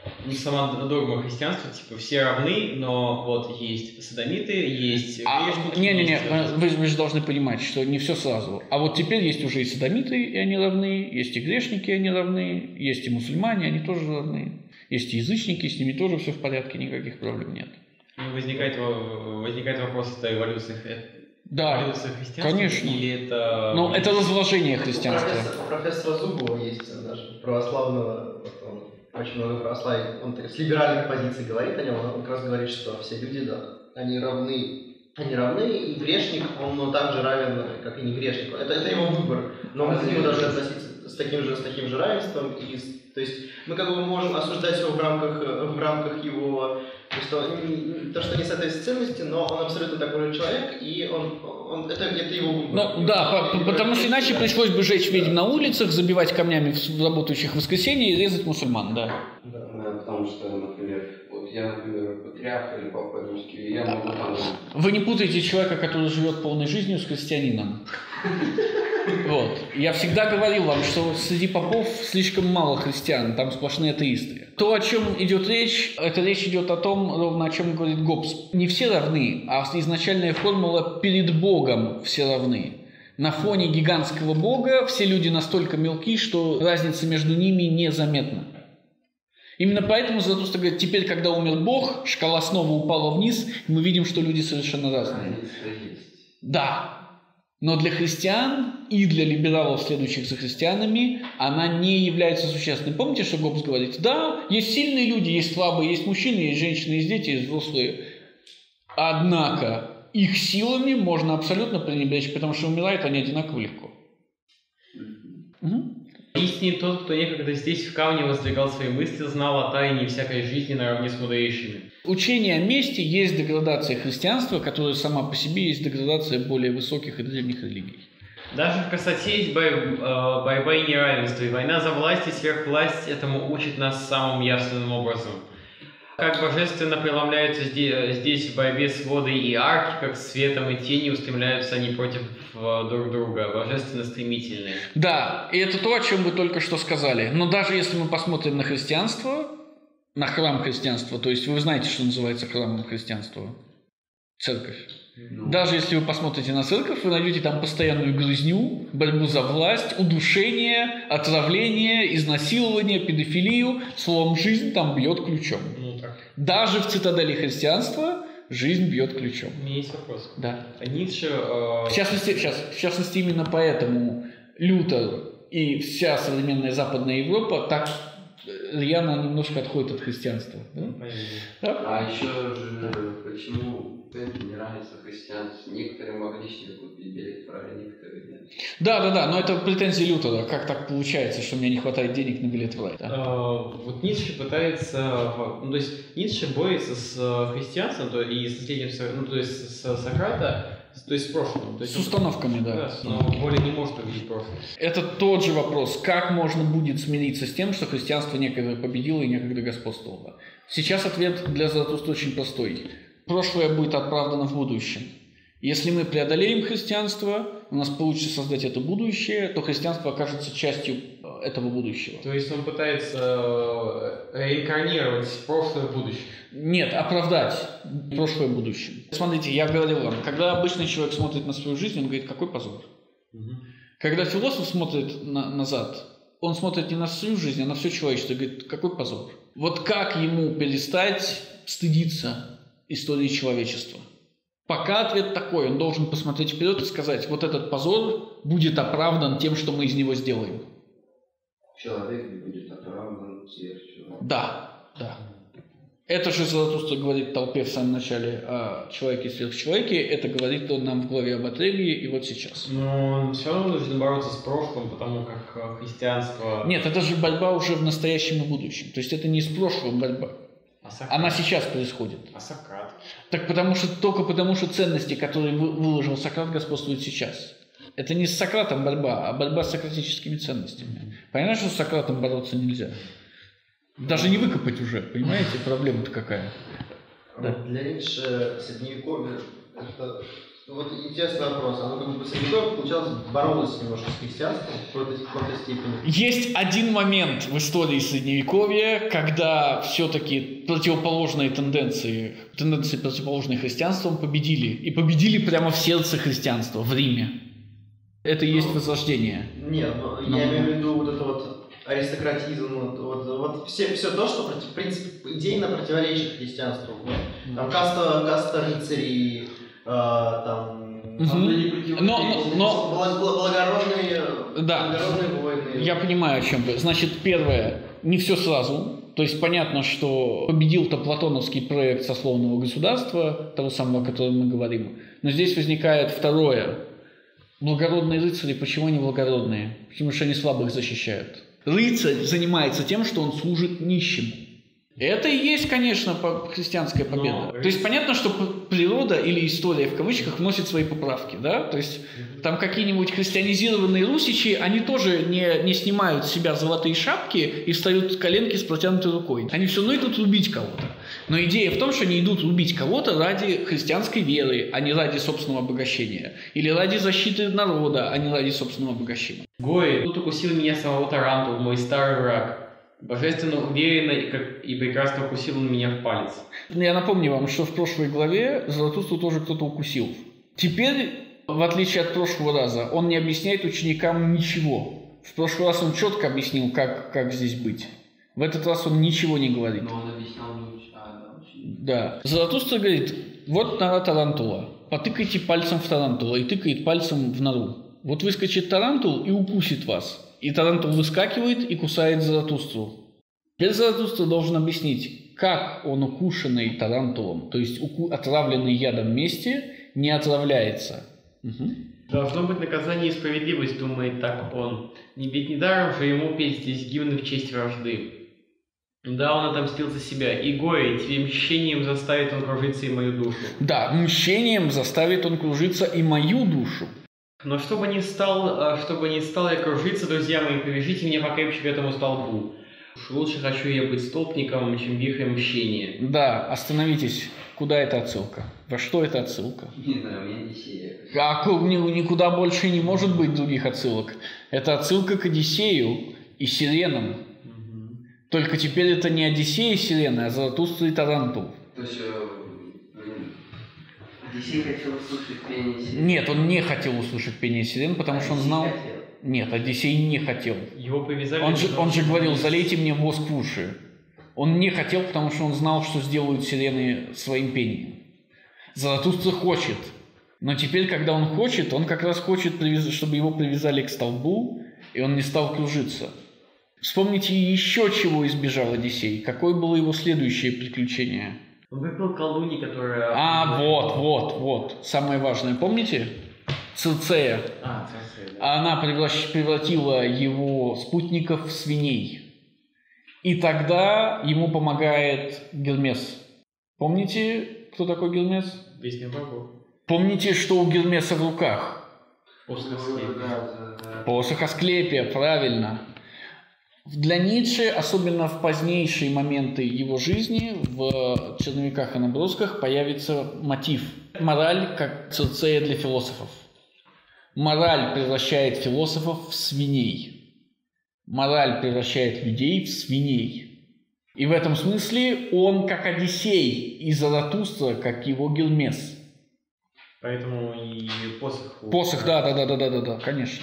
не сама догма христианства, типа все равны, но вот есть содомиты, есть грешники. Не-не-не, есть... вы, вы же должны понимать, что не все сразу. А вот теперь есть уже и содомиты, и они равны, есть и грешники, и они равны, есть и мусульмане, они тоже равны, есть и язычники, с ними тоже все в порядке, никаких проблем нет. Ну, возникает, возникает вопрос, это эволюция, да, эволюция христианства? Конечно. Или это... Ну, это разложение христианства. У профессора Зубова есть даже православного, он очень много православия, он с либеральных позиций говорит о нем, он как раз говорит, что все люди, да, они равны. Они равны, и грешник, он также равен, как и не грешник. Это, это его выбор, но мы к нему должны относиться с таким же, с таким же равенством. И, то есть мы как бы можем осуждать его в рамках, в рамках его, то, что, то, что не соответствует ценности, но он абсолютно такой же человек, и он, он, это, это его выбор. Ну, да, по, потому что иначе пришлось бы жечь ведьм на улицах, забивать камнями в работающих в воскресенье и резать мусульман, да. Да, потому что, например, вот я, например, патриарх или папа римский, я могу там... Вы не путаете человека, который живет полной жизнью, с христианином. Вот. Я всегда говорил вам, что среди попов слишком мало христиан, там сплошные атеисты. То, о чем идет речь, это речь идет о том, ровно о чем говорит Гоббс. Не все равны, а изначальная формула «перед Богом все равны». На фоне гигантского Бога все люди настолько мелки, что разница между ними незаметна. Именно поэтому Заратустра говорит, теперь, когда умер Бог, шкала снова упала вниз, и мы видим, что люди совершенно разные. Да. Но для христиан и для либералов, следующих за христианами, она не является существенной. Помните, что Гоббс говорит? Да, есть сильные люди, есть слабые, есть мужчины, есть женщины, есть дети, есть взрослые. Однако их силами можно абсолютно пренебречь, потому что умирают они одинаково легко. Угу. Истинен тот, кто некогда здесь в камне воздвигал свои мысли, знал о тайне всякой жизни наравне с мудрейшими. Учение о мести есть деградация христианства, которая сама по себе есть деградация более высоких и древних религий. Даже в красоте есть бой, борьба и неравенство, и война за власть и сверхвласть этому учит нас самым явственным образом. Как божественно преломляются здесь, здесь в борьбе с водой и арки, как светом и тенью устремляются они против друг друга, божественно стремительные. Да, и это то, о чем вы только что сказали. Но даже если мы посмотрим на христианство, на храм христианства, то есть вы знаете, что называется храмом христианства? Церковь. Ну. Даже если вы посмотрите на церковь, вы найдете там постоянную грызню, борьбу за власть, удушение, отравление, изнасилование, педофилию. Словом, жизнь там бьет ключом. Ну, так. Даже в цитадели христианства жизнь бьет ключом. У меня есть вопрос. Да. А Ницше... Э... В частности, сейчас, в частности, именно поэтому Лютер и вся современная Западная Европа так рьяно немножко отходит от христианства. Да? Да? А еще же почему это не нравится христианству? Некоторые могли себе купить билет в рай, некоторые нет. Да, да, да, но это претензии Лютера. Как так получается, что мне не хватает денег на билет в рай? Да? А, вот Ницше пытается, ну, то есть Ницше борется с христианством, то и с наследием, ну, то есть с Сократа, то есть с прошлым. То есть с установками, да. да. Но воля не может победить прошлое. Это тот же вопрос, как можно будет смириться с тем, что христианство некогда победило и некогда господствовало. Сейчас ответ для Заратустры очень простой. Прошлое будет оправдано в будущем. Если мы преодолеем христианство, у нас получится создать это будущее, то христианство окажется частью этого будущего. То есть он пытается реинкарнировать прошлое в будущее? Нет, оправдать прошлое будущем. Смотрите, я говорил вам, когда обычный человек смотрит на свою жизнь, он говорит, какой позор. Угу. Когда философ смотрит на, назад, он смотрит не на свою жизнь, а на все человечество и говорит, какой позор. Вот как ему перестать стыдиться истории человечества? Пока ответ такой, он должен посмотреть вперед и сказать, вот этот позор будет оправдан тем, что мы из него сделаем. Человек будет оправдан смертью. Да, да. Это же Заратустра говорит толпе в самом начале о человеке и сверхчеловеке, это говорит он нам в главе об Атревии и вот сейчас. Но он все равно нужно бороться с прошлым, потому как христианство... Нет, это же борьба уже в настоящем и будущем. То есть это не с прошлым борьба. А Сократ? Она сейчас происходит. А Сократ? Так потому что, только потому что ценности, которые выложил Сократ, господствуют сейчас. Это не с Сократом борьба, а борьба с сократическими ценностями. Понятно, что с Сократом бороться нельзя? Даже не выкопать уже, понимаете, проблема-то какая. Да. Для Ницше средневековье Это, вот интересный вопрос. Оно как бы средневековье, получалось, боролось немножко с христианством в какой-то, в какой-то степени. Есть один момент в истории Средневековья, когда все-таки противоположные тенденции, тенденции противоположные христианству победили. И победили прямо в сердце христианства, в Риме. Это и есть возрождение. Нет, но Но... я имею в виду вот это вот аристократизм, вот, вот, вот все, все то, что в принципе идейно противоречит христианству. Mm-hmm. Там каста, каста рыцарей, э, там mm-hmm. но, но, но... благородные, да. благородные войны. Я понимаю, о чем ты. Значит, первое, не все сразу. То есть понятно, что победил-то платоновский проект сословного государства, того самого, о котором мы говорим. Но здесь возникает второе. Благородные рыцари, почему они благородные? Потому что они слабых защищают. Рыцарь занимается тем, что он служит нищим. Это и есть, конечно, христианская победа. Но... То есть понятно, что природа или история в кавычках вносит свои поправки, да? То есть там какие-нибудь христианизированные русичи, они тоже не, не снимают с себя золотые шапки и встают с коленки с протянутой рукой. Они все равно идут рубить кого-то. Но идея в том, что они идут рубить кого-то ради христианской веры, а не ради собственного обогащения. Или ради защиты народа, а не ради собственного обогащения. Гой, тут укусил меня самого Тарантул, мой старый враг. Божественно уверенно и, как, и прекрасно укусил он меня в палец. Я напомню вам, что в прошлой главе Заратустру тоже кто-то укусил. Теперь, в отличие от прошлого раза, он не объясняет ученикам ничего. В прошлый раз он четко объяснил, как, как здесь быть. В этот раз он ничего не говорит. Но он объяснял не ученикам. А, да, да. Заратустра говорит, вот нора тарантула. Потыкайте пальцем в тарантула. И тыкает пальцем в нору. Вот выскочит тарантул и укусит вас. И тарантул выскакивает и кусает Заратустру. Теперь Заратустра должен объяснить, как он укушенный тарантулом, то есть уку- отравленный ядом мести, не отравляется. Угу. Должно быть наказание и справедливость, думает так он. Не ведь недаром же ему петь здесь гимны в честь вражды. Да, он отомстил за себя. И горе, тебе мщением заставит он кружиться и мою душу. Да, мщением заставит он кружиться и мою душу. Но чтобы не стал, чтобы не стал я кружиться, друзья мои, привяжите меня покрепче к этому столбу. Уж лучше хочу я быть столбником, чем вихрем мщения. Да, остановитесь. Куда эта отсылка? Во что эта отсылка? Не знаю, у меня Одиссея. А никуда больше не может быть других отсылок. Это отсылка к Одиссею и Сиренам. Угу. Только теперь это не Одиссей и Сирены, а Заратустра и Тарантул. То есть... Одиссей хотел услышать пение сирен? Нет, он не хотел услышать пение сирен, потому Одиссей что он знал... хотел. Нет, Одиссей не хотел. Его привязали... Он же, он же говорил, залейте мне воск в уши. Он не хотел, потому что он знал, что сделают сирены своим пением. Заратустра хочет. Но теперь, когда он хочет, он как раз хочет, чтобы его привязали к столбу, и он не стал кружиться. Вспомните еще, чего избежал Одиссей. Какое было его следующее приключение? Он выпил колдуньи, которая... А, вот, вот, вот. Самое важное. Помните? Цирцея. А, Цирцея, да. Она превратила его спутников в свиней. И тогда ему помогает Гермес. Помните, кто такой Гермес? Песня богов. Помните, что у Гермеса в руках? Посох Асклепия. Да, да, да. Посох Асклепия, правильно. Для Ницше, особенно в позднейшие моменты его жизни, в черновиках и набросках появится мотив. Мораль как Цирцея для философов. Мораль превращает философов в свиней. Мораль превращает людей в свиней. И в этом смысле он как Одиссей, и Заратустра как его Гермес. Поэтому и посох... Посох, да, да, да, да, да, да, да, конечно.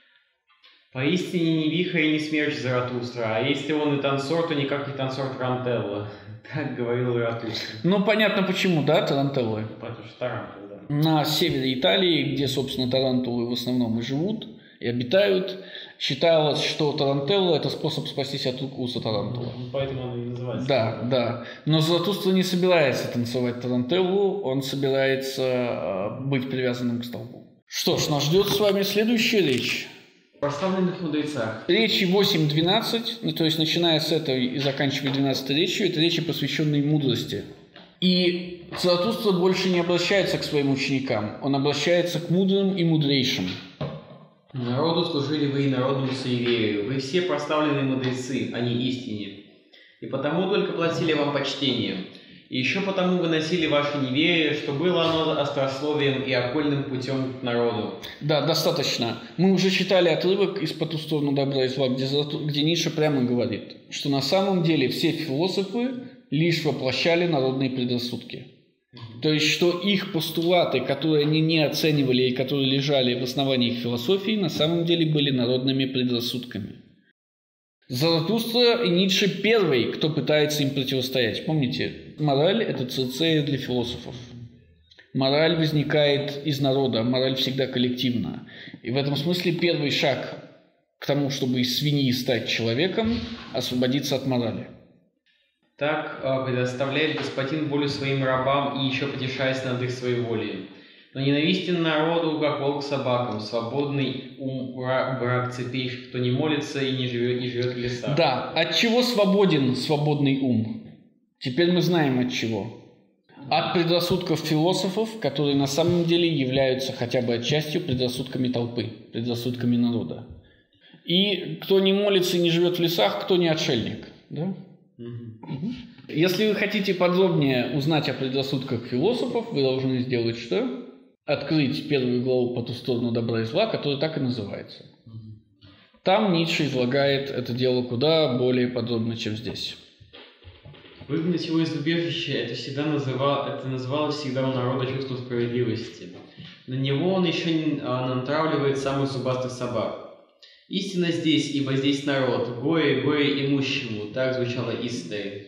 Поистине не вихрь и не смерч Заратустра, а если он и танцор, то никак не танцор Тарантелла. Так говорил Заратустра. Ну, понятно почему, да, тарантеллы. Потому что Тарантул, да. На севере Италии, где, собственно, тарантулы в основном и живут, и обитают, считалось, что тарантелла – это способ спастись от укуса тарантула. Ну, поэтому он и называется. Да, да. Но Заратустра не собирается танцевать тарантеллу, он собирается быть привязанным к столбу. Что ж, нас ждет с вами следующая речь. В прославленных мудрецах. Речи восемь двенадцать, ну, то есть начиная с этой и заканчивая двенадцатой речью, это речи, посвященные мудрости. И Заратустра больше не обращается к своим ученикам, он обращается к мудрым и мудрейшим. Народу служили вы и народному суеверию. Вы все прославленные мудрецы, а не истине. И потому только платили вам почтение. И еще потому выносили ваше неверие, что было оно острословием и окольным путем к народу. Да, достаточно. Мы уже читали отрывок из «По ту сторону добра и зла», где, где Ницше прямо говорит, что на самом деле все философы лишь воплощали народные предрассудки. То есть, что их постулаты, которые они не оценивали и которые лежали в основании их философии, на самом деле были народными предрассудками. Заратустра и Ницше первый, кто пытается им противостоять. Помните, мораль – это цирцея для философов. Мораль возникает из народа, мораль всегда коллективна. И в этом смысле первый шаг к тому, чтобы из свиньи стать человеком – освободиться от морали. Так предоставляет господин волю своим рабам и еще потешаясь над их своей волей. Но ненавистен народу, как волк собакам, свободный ум враг цепей, кто не молится и не живет, и живет в лесах. Да, от чего свободен свободный ум? Теперь мы знаем от чего. От предрассудков философов, которые на самом деле являются хотя бы отчасти предрассудками толпы, предрассудками народа. И кто не молится и не живет в лесах, кто не отшельник. Да? Угу. Если вы хотите подробнее узнать о предрассудках философов, вы должны сделать что? Открыть первую главу «По ту сторону добра и зла», которая так и называется. Там Ницше излагает это дело куда более подробно, чем здесь. Выгнать его из убежища, это, всегда называл, это называлось всегда у народа чувство справедливости. На него он еще натравливает самых зубастых собак. Истина здесь, ибо здесь народ, горе, горе имущему, так звучало истой.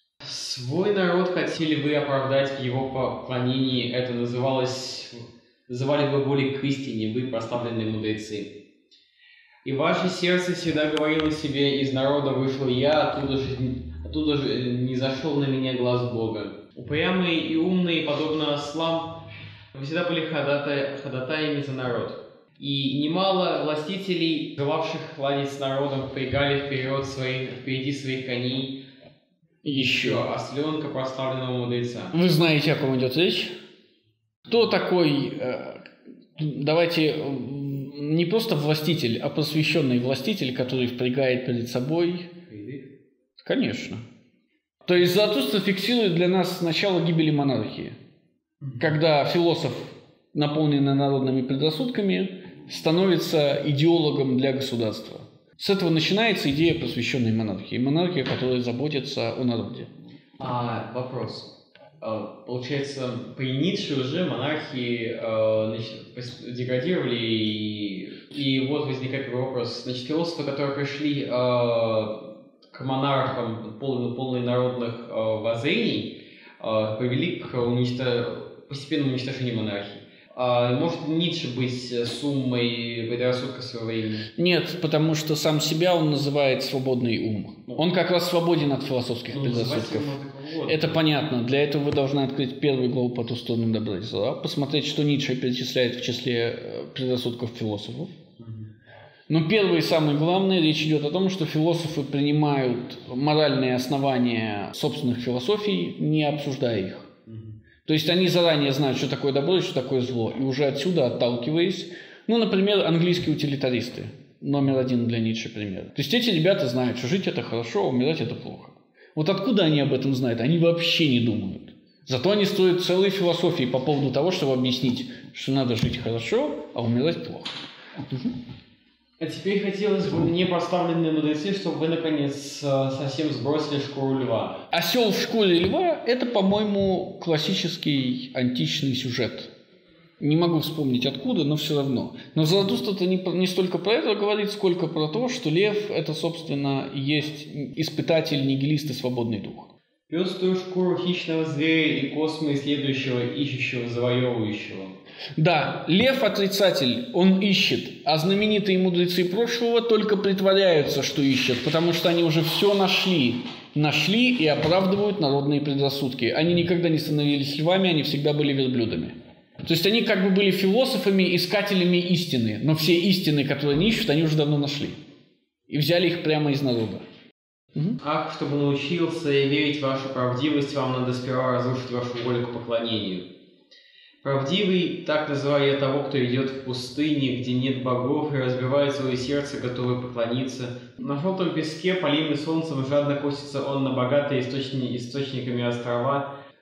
Свой народ хотели вы оправдать в его поклонении, это называлось, называли бы более к истине, вы прославленные мудрецы. И ваше сердце всегда говорило себе, из народа вышел я, оттуда же, оттуда же не зашел на меня глаз Бога. Упрямые и умные, подобно ослам, вы всегда были ходатай, ходатаями за народ. И немало властителей, желавших ладить с народом, впрягали вперед своих, впереди своих коней, еще осленка прославленного мудреца. Вы знаете, о ком идет речь? Кто такой, давайте, не просто властитель, а посвященный властитель, который впрягает перед собой? Конечно. То есть Заратустра фиксирует для нас начало гибели монархии. Когда философ, наполненный народными предрассудками, становится идеологом для государства. С этого начинается идея просвещенной монархии. Монархия, которая заботится о народе. А, вопрос. Получается, при Ницше уже монархии э, деградировали, и, и вот возникает такой вопрос. Значит, философы, которые пришли э, к монархам полный, полный народных э, воззрений, э, привели к уничтож... постепенному уничтожению монархии. А может Ницше быть суммой предрассудка своего времени? Нет, потому что сам себя он называет свободный ум. Он как раз свободен от философских ну, предрассудков. Вот. Это понятно. Для этого вы должны открыть первую главу «По ту сторону добра и зла», посмотреть, что Ницше перечисляет в числе предрассудков философов. Но первое и самое главное, речь идет о том, что философы принимают моральные основания собственных философий, не обсуждая их. То есть они заранее знают, что такое добро и что такое зло. И уже отсюда, отталкиваясь, ну, например, английские утилитаристы. Номер один для Ницше пример. То есть эти ребята знают, что жить это хорошо, а умирать это плохо. Вот откуда они об этом знают? Они вообще не думают. Зато они строят целые философии по поводу того, чтобы объяснить, что надо жить хорошо, а умирать плохо. Угу. А теперь хотелось бы мне проставленные мудрецы, чтобы вы, наконец, совсем сбросили шкуру льва. Осел в шкуре льва – это, по-моему, классический античный сюжет. Не могу вспомнить откуда, но все равно. Но Заратустра-то не, не столько про это говорит, сколько про то, что лев – это, собственно, и есть испытатель, нигилист и свободный дух. Пёструю шкуру хищного зверя и космы исследующего, ищущего, завоевывающего. Да, лев отрицатель, он ищет, а знаменитые мудрецы прошлого только притворяются, что ищут, потому что они уже все нашли. Нашли и оправдывают народные предрассудки. Они никогда не становились львами, они всегда были верблюдами. То есть они как бы были философами, искателями истины, но все истины, которые они ищут, они уже давно нашли. И взяли их прямо из народа. Угу. Ах, чтобы научился и верить в вашу правдивость, вам надо сперва разрушить вашу волю к поклонению. Правдивый, так называю я того, кто идет в пустыне, где нет богов, и разбивает свое сердце, готовый поклониться. На желтом песке, полимый солнцем, жадно косится он на богатые источни, источниками острова,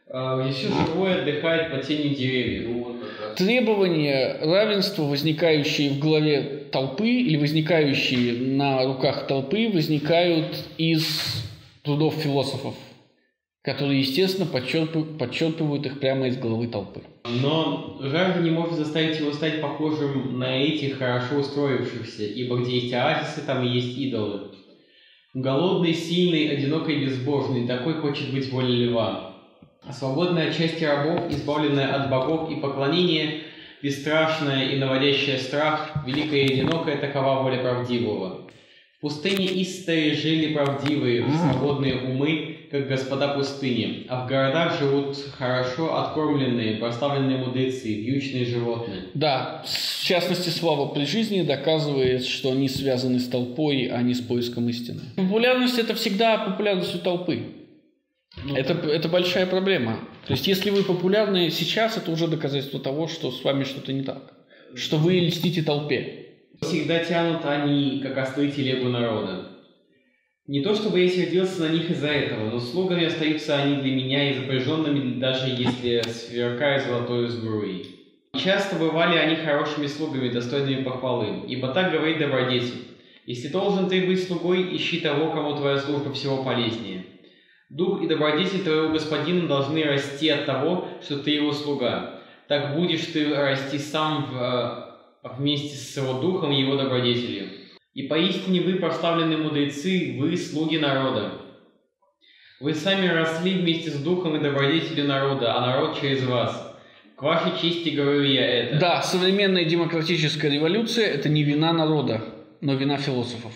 где все живое отдыхает под тенью деревьев. Требования равенства, возникающие в голове толпы или возникающие на руках толпы, возникают из трудов философов, которые, естественно, подчерпывают, подчерпывают их прямо из головы толпы. Но жажда не может заставить его стать похожим на этих хорошо устроившихся, ибо где есть оазисы, там и есть идолы. Голодный, сильный, одинокий, безбожный, такой хочет быть воля льва. Свободная от части рабов, избавленная от богов и поклонения, бесстрашная и наводящая страх, великая и одинокая, такова воля правдивого. В пустыне Истари жили правдивые, свободные умы, как господа пустыни, а в городах живут хорошо откормленные, прославленные мудрецы, вьючные животные. Да, в частности, Слава при жизни доказывает, что они связаны с толпой, а не с поиском истины. Популярность – это всегда популярность у толпы. Ну, это, это большая проблема. То есть, если вы популярны сейчас, это уже доказательство того, что с вами что-то не так. Что вы льстите толпе. Всегда тянут они, как ослы, телегу народа. Не то чтобы я сердился на них из-за этого, но слугами остаются они для меня и запряженными, даже если сверкая золотой сбруей. Часто бывали они хорошими слугами, достойными похвалы, ибо так говорит добродетель. Если должен ты быть слугой, ищи того, кому твоя служба всего полезнее. Дух и добродетель твоего господина должны расти от того, что ты его слуга. Так будешь ты расти сам в, вместе с его духом и его добродетелью. И поистине вы, прославленные мудрецы, вы слуги народа. Вы сами росли вместе с духом и добродетелью народа, а народ через вас. К вашей чести говорю я это. Да, современная демократическая революция – это не вина народа, но вина философов.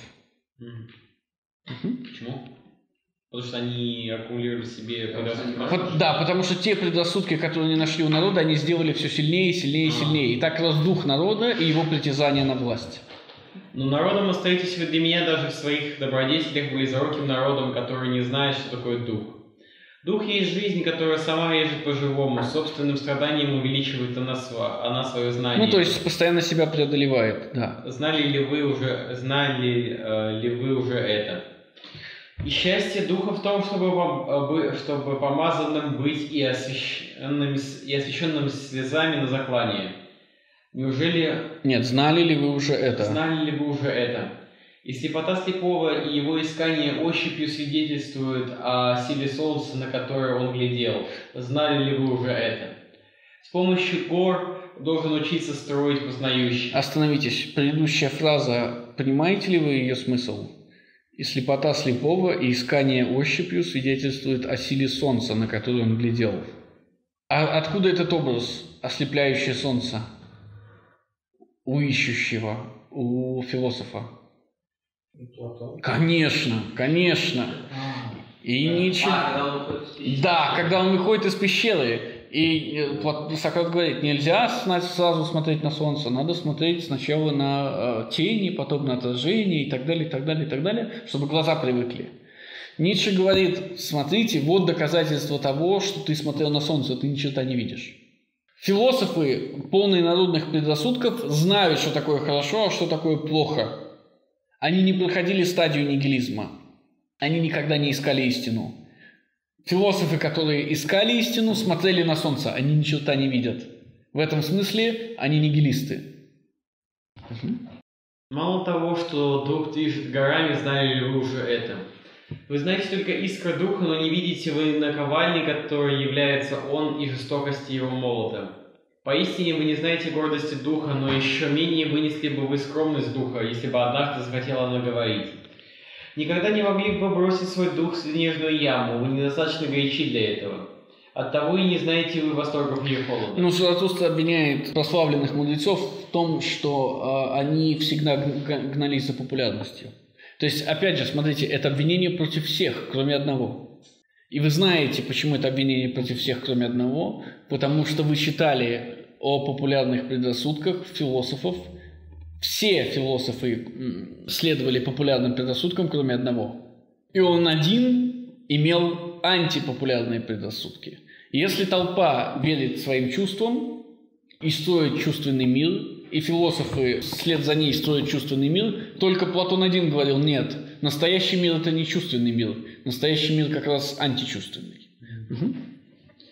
Mm. Угу. Почему? Потому что они аккумулируют в себе предрассудки. По- да, потому что те предрассудки, которые они нашли у народа, они сделали все сильнее, сильнее и сильнее. И так рос дух народа и его притязание на власть. Но народом остаетесь вы для меня даже в своих добродетелях, близоруким народом, который не знает, что такое дух. Дух есть жизнь, которая сама режет по-живому, собственным страданием увеличивает она, сва, она свое знание. Ну, то есть постоянно себя преодолевает, да. Знали ли вы уже, знали э, ли вы уже это? И счастье духа в том, чтобы, чтобы помазанным быть и освященным, и освященным слезами на заклание. Неужели... Нет, знали ли вы уже это? Знали ли вы уже это? И слепота слепого и его искание ощупью свидетельствуют о силе солнца, на которое он глядел. Знали ли вы уже это? С помощью гор должен учиться строить познающий. Остановитесь. Предыдущая фраза, понимаете ли вы ее смысл? И слепота слепого, и искание ощупью свидетельствует о силе солнца, на которое он глядел. А откуда этот образ, ослепляющее солнце? У ищущего, у философа. Конечно, конечно. И ничего. А, когда он выходит из пещеры. Да, когда он выходит из пещеры. И Сократ говорит, нельзя сразу смотреть на солнце, надо смотреть сначала на тени, потом на отражение и так далее, и так далее, и так далее, чтобы глаза привыкли. Ницше говорит, смотрите, вот доказательство того, что ты смотрел на солнце, ты ни черта не видишь. Философы, полные народных предрассудков, знают, что такое хорошо, а что такое плохо. Они не проходили стадию нигилизма. Они никогда не искали истину. Философы, которые искали истину, смотрели на солнце. Они ни черта не видят. В этом смысле они нигилисты. Угу. Мало того, что дух движет горами, знали ли вы уже это? Вы знаете только искры духа, но не видите вы наковальни, которой является он, и жестокости его молота. Поистине вы не знаете гордости духа, но еще менее вынесли бы вы скромность духа, если бы однажды захотела она говорить. Никогда не могли бы бросить свой дух в нежную яму, вы недостаточно горячи для этого. Оттого и не знаете вы восторгов ее холода. Ну, Заратустра обвиняет прославленных мудрецов в том, что э, они всегда гнались за популярностью. То есть, опять же, смотрите, это обвинение против всех, кроме одного. И вы знаете, почему это обвинение против всех, кроме одного, потому что вы читали о популярных предрассудках философов. Все философы следовали популярным предрассудкам, кроме одного. И он один имел антипопулярные предрассудки. Если толпа верит своим чувствам и строит чувственный мир, и философы вслед за ней строят чувственный мир, только Платон один говорил, нет, настоящий мир – это не чувственный мир, настоящий мир как раз античувственный. Угу.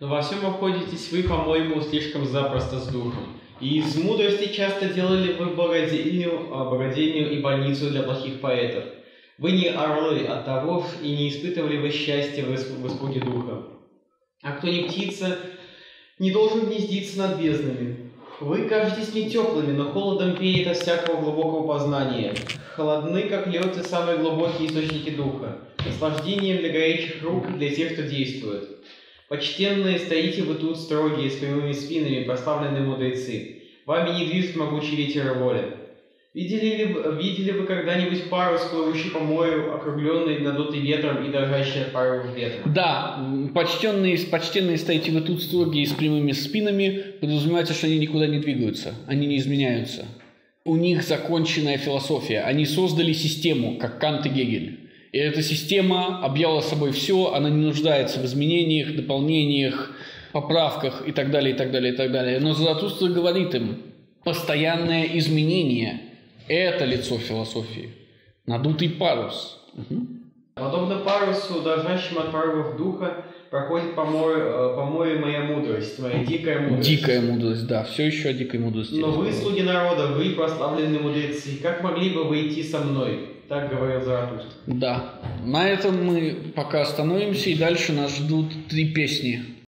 Но во всем обходитесь вы, по-моему, слишком запросто с духом. И из мудрости часто делали вы богадельню, богадельню и больницу для плохих поэтов. Вы не орлы, оттого и не испытывали вы счастья в испуге духа. А кто не птица, не должен гнездиться над безднами. Вы кажетесь не теплыми, но холодом веет от всякого глубокого познания. Холодны, как лед, и самые глубокие источники духа. Наслаждением для горячих рук, для тех, кто действует. Почтенные, стоите вы тут строгие, с прямыми спинами, прославленные мудрецы. Вами не движет могучий ветер воли. Видели ли, видели вы когда-нибудь парус, плывущий по морю, округленный, надутый ветром и дрожащий от порывов ветра? Да, почтенные, почтенные стоите вы тут строгие с прямыми спинами, подразумевается, что они никуда не двигаются, они не изменяются. У них законченная философия, они создали систему, как Кант и Гегель. И эта система объяла собой все, она не нуждается в изменениях, дополнениях, поправках и так далее, и так далее, и так далее. Но Заратустра говорит им, постоянное изменение – это лицо философии. Надутый парус. Угу. Подобно парусу, дрожащему от порывов духа, проходит по морю, по морю моя мудрость, моя дикая мудрость. Дикая мудрость, да, все еще о дикой мудрости. Но вы, слуги народа, вы, прославленные мудрецы, как могли бы вы идти со мной? Так говорил Заратустра. Да. На этом мы пока остановимся, и дальше нас ждут три песни.